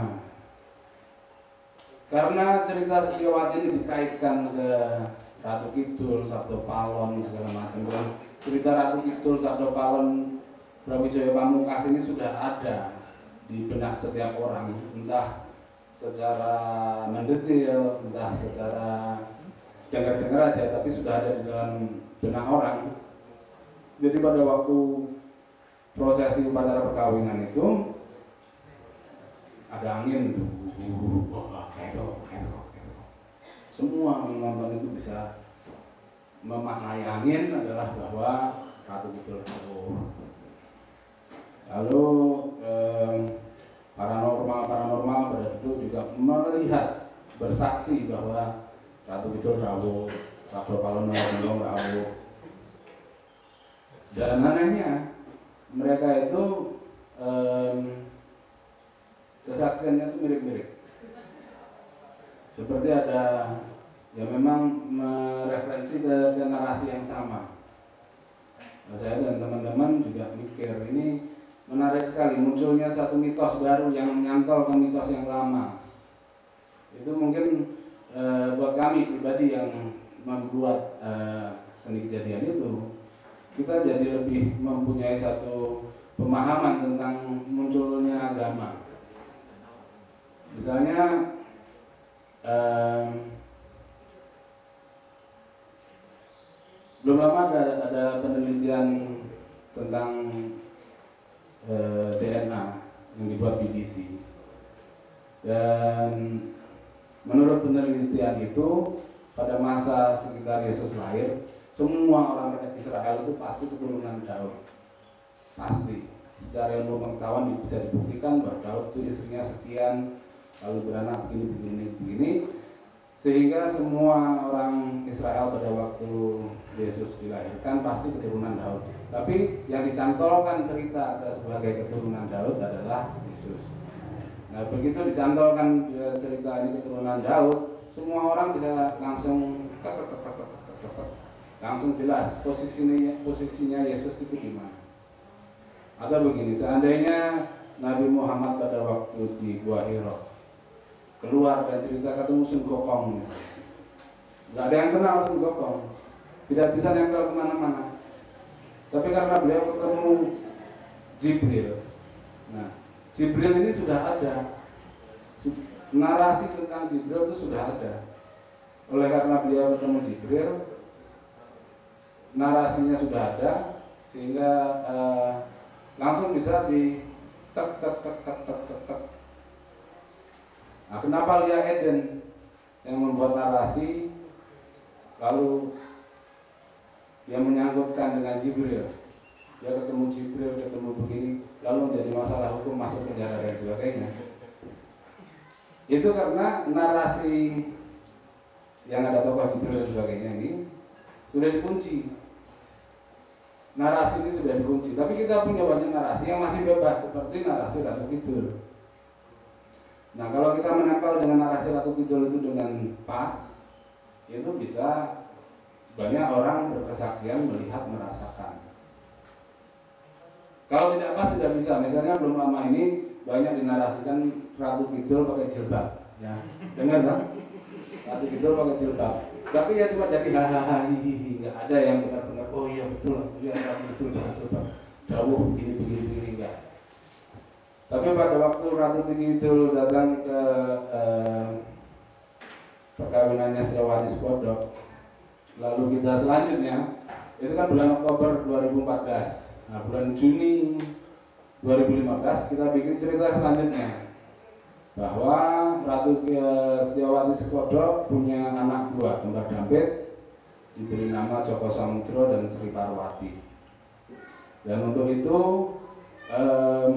karena cerita Setiawati ini dikaitkan ke Ratu Kidul, Sabdo Palon, segala macam, dan cerita Ratu Kidul, Sabdo Palon, Brawijaya Pamungkas ini sudah ada di benak setiap orang, entah secara mendetil, entah secara dengar-dengar aja, tapi sudah ada di dalam benak orang. Jadi pada waktu prosesi upacara perkawinan itu ada angin itu, wah kayak itu, kayak itu, kayak itu. Semua menonton itu bisa memaknai angin adalah bahwa Ratu Kidul rawuh. Lalu eh, paranormal paranormal pada duduk juga melihat, bersaksi bahwa Ratu Kidul rawuh, Sabdo Palon rawuh. Dan anehnya mereka itu eh, kesaksiannya itu mirip-mirip. Seperti ada ya memang mereferensi ke, ke narasi yang sama. Nah, saya dan teman-teman juga mikir ini menarik sekali, munculnya satu mitos baru yang menyantol ke mitos yang lama. Itu mungkin e, buat kami pribadi yang membuat e, seni kejadian itu, kita jadi lebih mempunyai satu pemahaman tentang munculnya agama. Misalnya e, belum lama ada, ada penelitian tentang D N A yang dibuat B B C, dan menurut penelitian itu pada masa sekitar Yesus lahir, semua orang Israel itu pasti keturunan Daud, pasti. Secara ilmu pengetahuan bisa dibuktikan bahwa Daud itu istrinya sekian, lalu beranak begini begini begini, sehingga semua orang Israel pada waktu Yesus dilahirkan pasti keturunan Daud. Tapi yang dicantolkan cerita sebagai keturunan Daud adalah Yesus. Nah, begitu dicantolkan cerita ini keturunan Daud, semua orang bisa langsung tek, tek, tek, tek, tek, tek, tek, langsung jelas posisinya posisinya Yesus itu di mana. Atau begini, seandainya Nabi Muhammad pada waktu di Gua Hiro keluar dan cerita ketemu Sun Gokong misalnya, nggak ada yang kenal Sun Gokong, tidak bisa nempel kemana-mana. Tapi karena beliau ketemu Jibril, nah Jibril ini sudah ada, narasi tentang Jibril itu sudah ada. Oleh karena beliau ketemu Jibril, narasinya sudah ada, sehingga eh, langsung bisa di tek tek tek tek tek tek tek. Nah, kenapa Lia Eden yang membuat narasi, lalu dia menyangkutkan dengan Jibril, dia ketemu Jibril, ketemu begini, lalu menjadi masalah hukum, masuk penjara dan sebagainya. Itu karena narasi yang ada tokoh Jibril dan sebagainya ini sudah dikunci. Narasi ini sudah dikunci, tapi kita punya banyak narasi yang masih bebas, seperti narasi Ratu Kidul. Nah, kalau kita menempel dengan narasi Ratu Kidul itu dengan pas, itu bisa banyak orang berkesaksian, melihat, merasakan. Kalau tidak pas tidak bisa. Misalnya belum lama ini banyak dinarasikan Ratu Kidul pakai jilbab, ya. Dengar kan? Ratu Kidul pakai jilbab. Tapi ya cuma jadi hahaha hihihi, nggak ada yang benar-benar oh iya betul, lihat Ratu Kidul pakai jilbab. Dawuh begini begini begini enggak. Tapi pada waktu Ratu Kidul datang ke eh, perkawinannya Setiawati Sepodok, lalu kita selanjutnya itu kan bulan Oktober dua ribu empat belas. Nah, bulan Juni dua ribu lima belas kita bikin cerita selanjutnya bahwa Ratu Setiawati Sepodok punya anak dua, kembar dampit, diberi nama Joko Samudro dan Sri Parwati. Dan untuk itu um,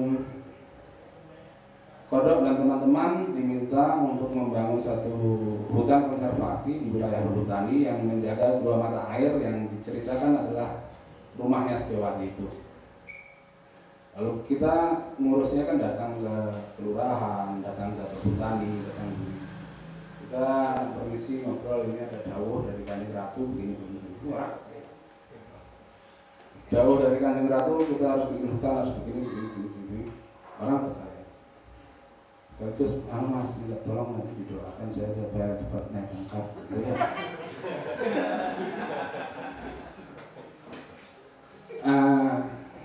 Kodok dan teman-teman diminta untuk membangun satu hutan konservasi di wilayah Berhutani yang menjaga dua mata air yang diceritakan adalah rumahnya Setiawati itu. Lalu kita ngurusnya kan datang ke kelurahan, datang ke perhutani, datang di kita permisi ngobrol, ini ada dawuh dari Kanjeng Ratu begini begini begini. Wah, dawuh dari Kanjeng Ratu kita harus bikin hutan, harus begini begini begini, begini. Orang percaya. Sekaligus, ah mas, minta tolong nanti didoakan saya supaya cepat naik pangkat. Gitu ya. Uh,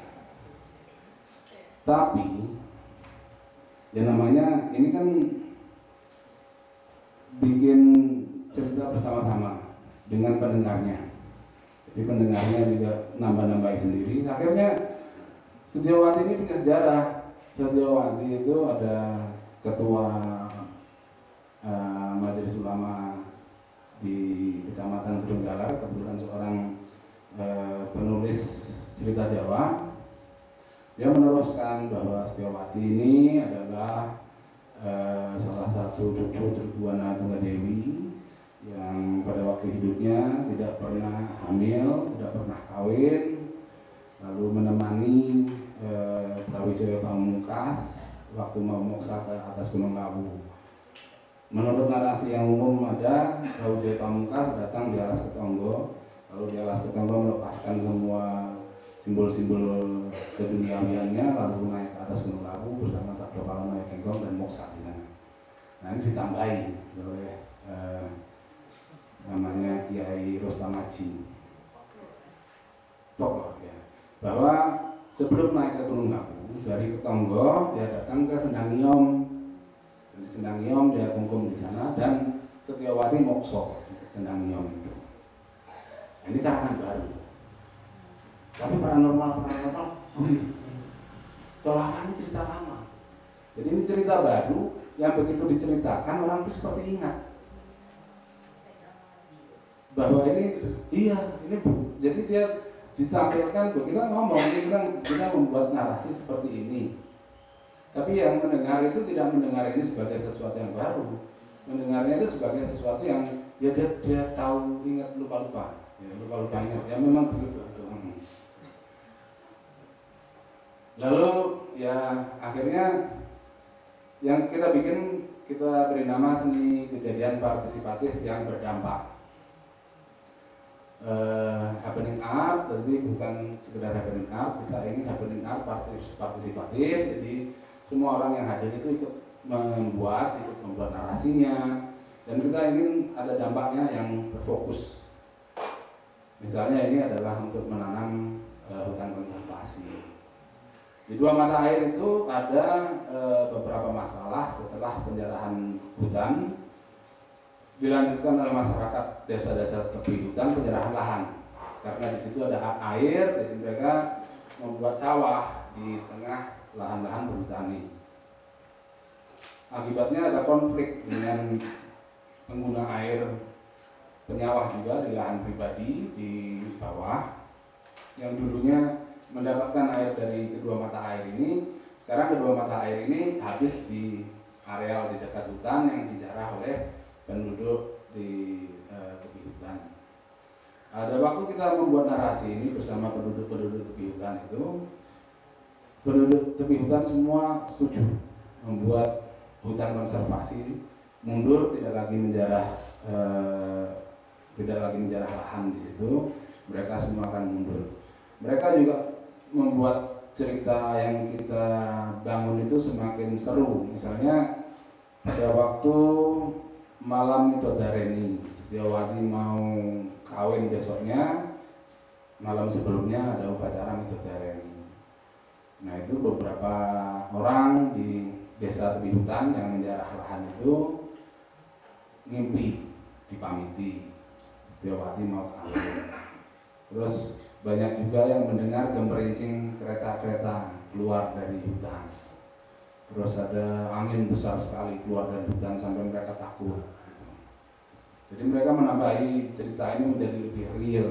tapi ya namanya ini kan bikin cerita bersama-sama dengan pendengarnya. Jadi pendengarnya juga nambah-nambahi sendiri. Akhirnya Setiawati ini punya sejarah. Setiawati itu ada ketua uh, Majelis Ulama di Kecamatan Gedung Galar, kebetulan seorang uh, penulis cerita Jawa. Dia meneruskan bahwa Setiawati ini adalah uh, salah satu cucu Triguna Tunggadewi yang pada waktu hidupnya tidak pernah hamil, tidak pernah kawin, lalu menemani uh, Brawijaya Pamungkas waktu mau moksa ke atas Gunung Lawu. Menurut narasi yang umum ada, Brawijaya Pamungkas datang di alas Ketonggo, lalu di alas Ketonggo melepaskan semua simbol-simbol keduniawiannya, lalu naik ke atas Gunung Lawu bersama Sabdo Kalono Kenggong dan moksa di sana. Nah ini ditambahi oleh eh, namanya Kiai Rustam Haji, tokoh ya, bahwa sebelum naik ke Gunung Lawu dari Ketonggo dia datang ke Sendangiom. Di Sendangiom dia kungkum di sana dan Setiawati mokso di Sendangiom itu. Nah, ini karangan baru. Tapi paranormal paranormal, bumi. Seolah ini cerita lama. Jadi ini cerita baru yang begitu diceritakan orang itu seperti ingat bahwa ini iya ini bu. Jadi dia ditampilkan, kita ngomong, kita, kita membuat narasi seperti ini. Tapi yang mendengar itu tidak mendengar ini sebagai sesuatu yang baru, mendengarnya itu sebagai sesuatu yang ya dia, dia tahu, ingat, lupa-lupa, ya, lupa-lupa ingat, ya memang begitu. Itu. Lalu ya akhirnya yang kita bikin, kita beri nama seni kejadian partisipatif yang berdampak. Uh, happening art, tapi bukan sekedar happening art, kita ingin happening art partisipatif, jadi semua orang yang hadir itu ikut membuat, ikut membuat narasinya, dan kita ingin ada dampaknya yang berfokus. Misalnya ini adalah untuk menanam uh, hutan konservasi. Di dua mata air itu ada uh, beberapa masalah setelah penjarahan hutan. Dilanjutkan oleh masyarakat desa-desa tepi hutan penyerahan lahan, karena di situ ada air, jadi mereka membuat sawah di tengah lahan-lahan berhutani. Akibatnya ada konflik dengan pengguna air penyawah juga di lahan pribadi di bawah, yang dulunya mendapatkan air dari kedua mata air ini. Sekarang kedua mata air ini habis di areal di dekat hutan yang dijarah oleh penduduk di uh, tepi hutan. Ada waktu kita membuat narasi ini bersama penduduk-penduduk tepi hutan itu, penduduk tepi hutan semua setuju membuat hutan konservasi, mundur, tidak lagi menjarah uh, tidak lagi menjarah lahan di situ. Mereka semua akan mundur. Mereka juga membuat cerita yang kita bangun itu semakin seru. Misalnya pada waktu malam Midodareni, Setiawati mau kawin besoknya, malam sebelumnya ada upacara Midodareni. Nah itu beberapa orang di desa tepi hutan yang menjarah lahan itu ngimpi, dipamiti Setiawati mau kawin. Terus banyak juga yang mendengar gemerincing kereta-kereta keluar dari hutan. Terus ada angin besar sekali keluar dari hutan sampai mereka takut. Jadi mereka menambahi cerita ini menjadi lebih real.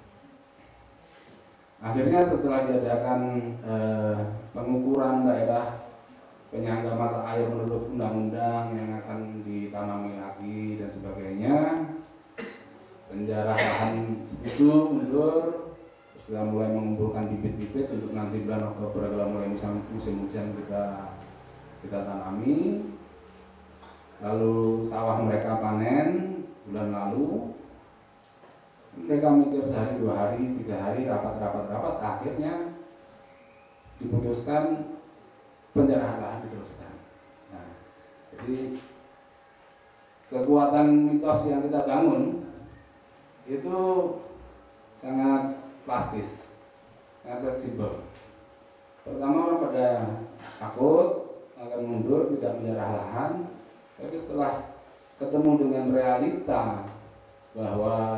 Akhirnya setelah diadakan eh, pengukuran daerah penyangga mata air menurut undang-undang yang akan ditanami lagi dan sebagainya, penjarahan setuju mundur, sudah mulai mengumpulkan bibit-bibit untuk nanti bulan Oktober kalau mulai musim, musim hujan kita kita tanami. Lalu sawah mereka panen bulan lalu, mereka mikir sehari dua hari tiga hari rapat-rapat-rapat, akhirnya diputuskan penjarahan lahan diteruskan. Nah, jadi kekuatan mitos yang kita bangun itu sangat plastis, sangat fleksibel. Pertama orang pada takut akan mundur, tidak menjarah lahan, tapi setelah ketemu dengan realita bahwa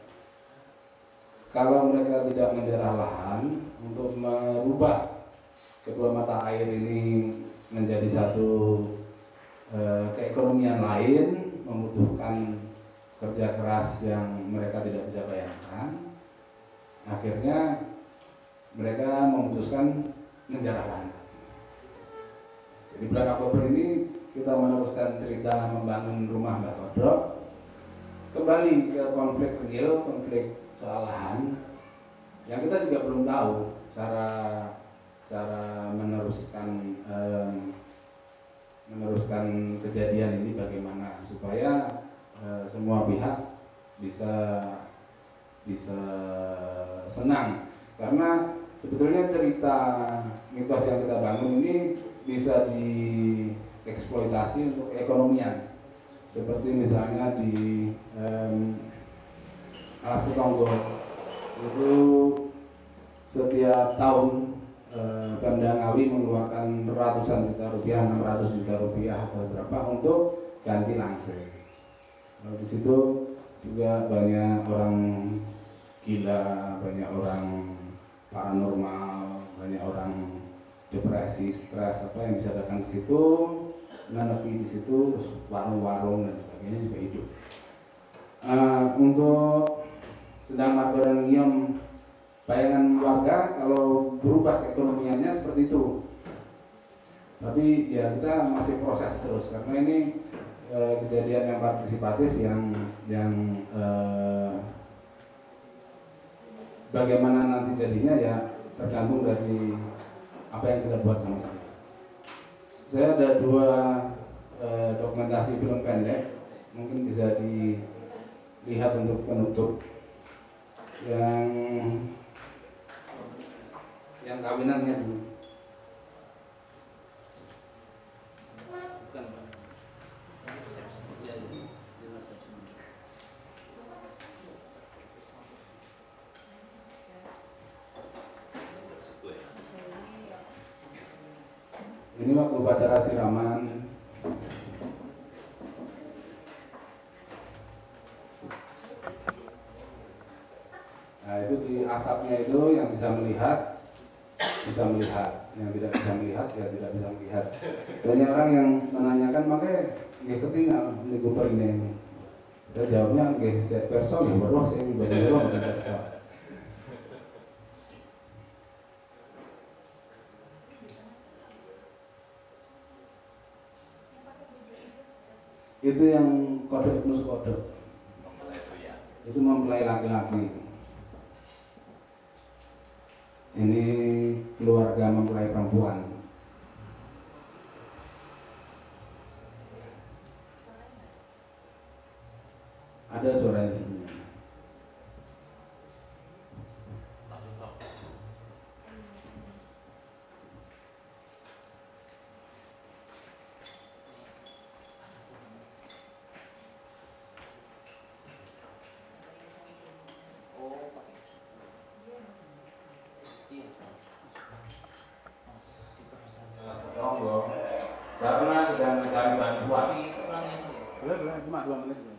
kalau mereka tidak menjarah lahan untuk merubah kedua mata air ini menjadi satu eh, keekonomian lain, membutuhkan kerja keras yang mereka tidak bisa bayangkan. Akhirnya mereka memutuskan menjarah lahan. Jadi bulan Oktober ini kita meneruskan cerita membangun rumah Mbah Kodok, kembali ke konflik real, konflik soal lahan yang kita juga belum tahu cara cara meneruskan eh, meneruskan kejadian ini bagaimana supaya eh, semua pihak bisa bisa senang, karena sebetulnya cerita mitos yang kita bangun ini bisa dieksploitasi untuk keekonomian, seperti misalnya di um, Alas Ketonggo itu setiap tahun eh, Pemda Ngawi mengeluarkan ratusan juta rupiah, enam ratus juta rupiah atau berapa untuk ganti langsir. Lalu di situ juga banyak orang gila, banyak orang paranormal, banyak orang depresi, stres apa yang bisa datang ke situ, menepi di situ, terus warung-warung dan sebagainya juga hidup. Uh, untuk sedang marga dan ngiyom, bayangan warga kalau berubah keekonomiannya seperti itu. Tapi ya kita masih proses terus karena ini uh, kejadian yang partisipatif yang yang uh, bagaimana nanti jadinya ya tergantung dari apa yang kita buat sama-sama. Saya ada dua eh, dokumentasi film pendek, mungkin bisa dilihat untuk penutup. Yang yang kawinannya dulu. Ini waktu upacara siraman. Nah itu di asapnya itu yang bisa melihat, bisa melihat, yang tidak bisa melihat ya tidak bisa melihat. Banyak orang yang menanyakan makanya nggih ketinggal di Cooper ini. Saya jawabnya nggih saya perso ya weruh saya pribadi weruh mboten perso. Itu yang kodok Ibnu Kodok itu mempelai laki-laki. Ini keluarga mempelai perempuan. Ada suaranya sebenarnya. Karena sedang mencari bantuan. Ulangi aja ya. Boleh, boleh, cuma dua menit.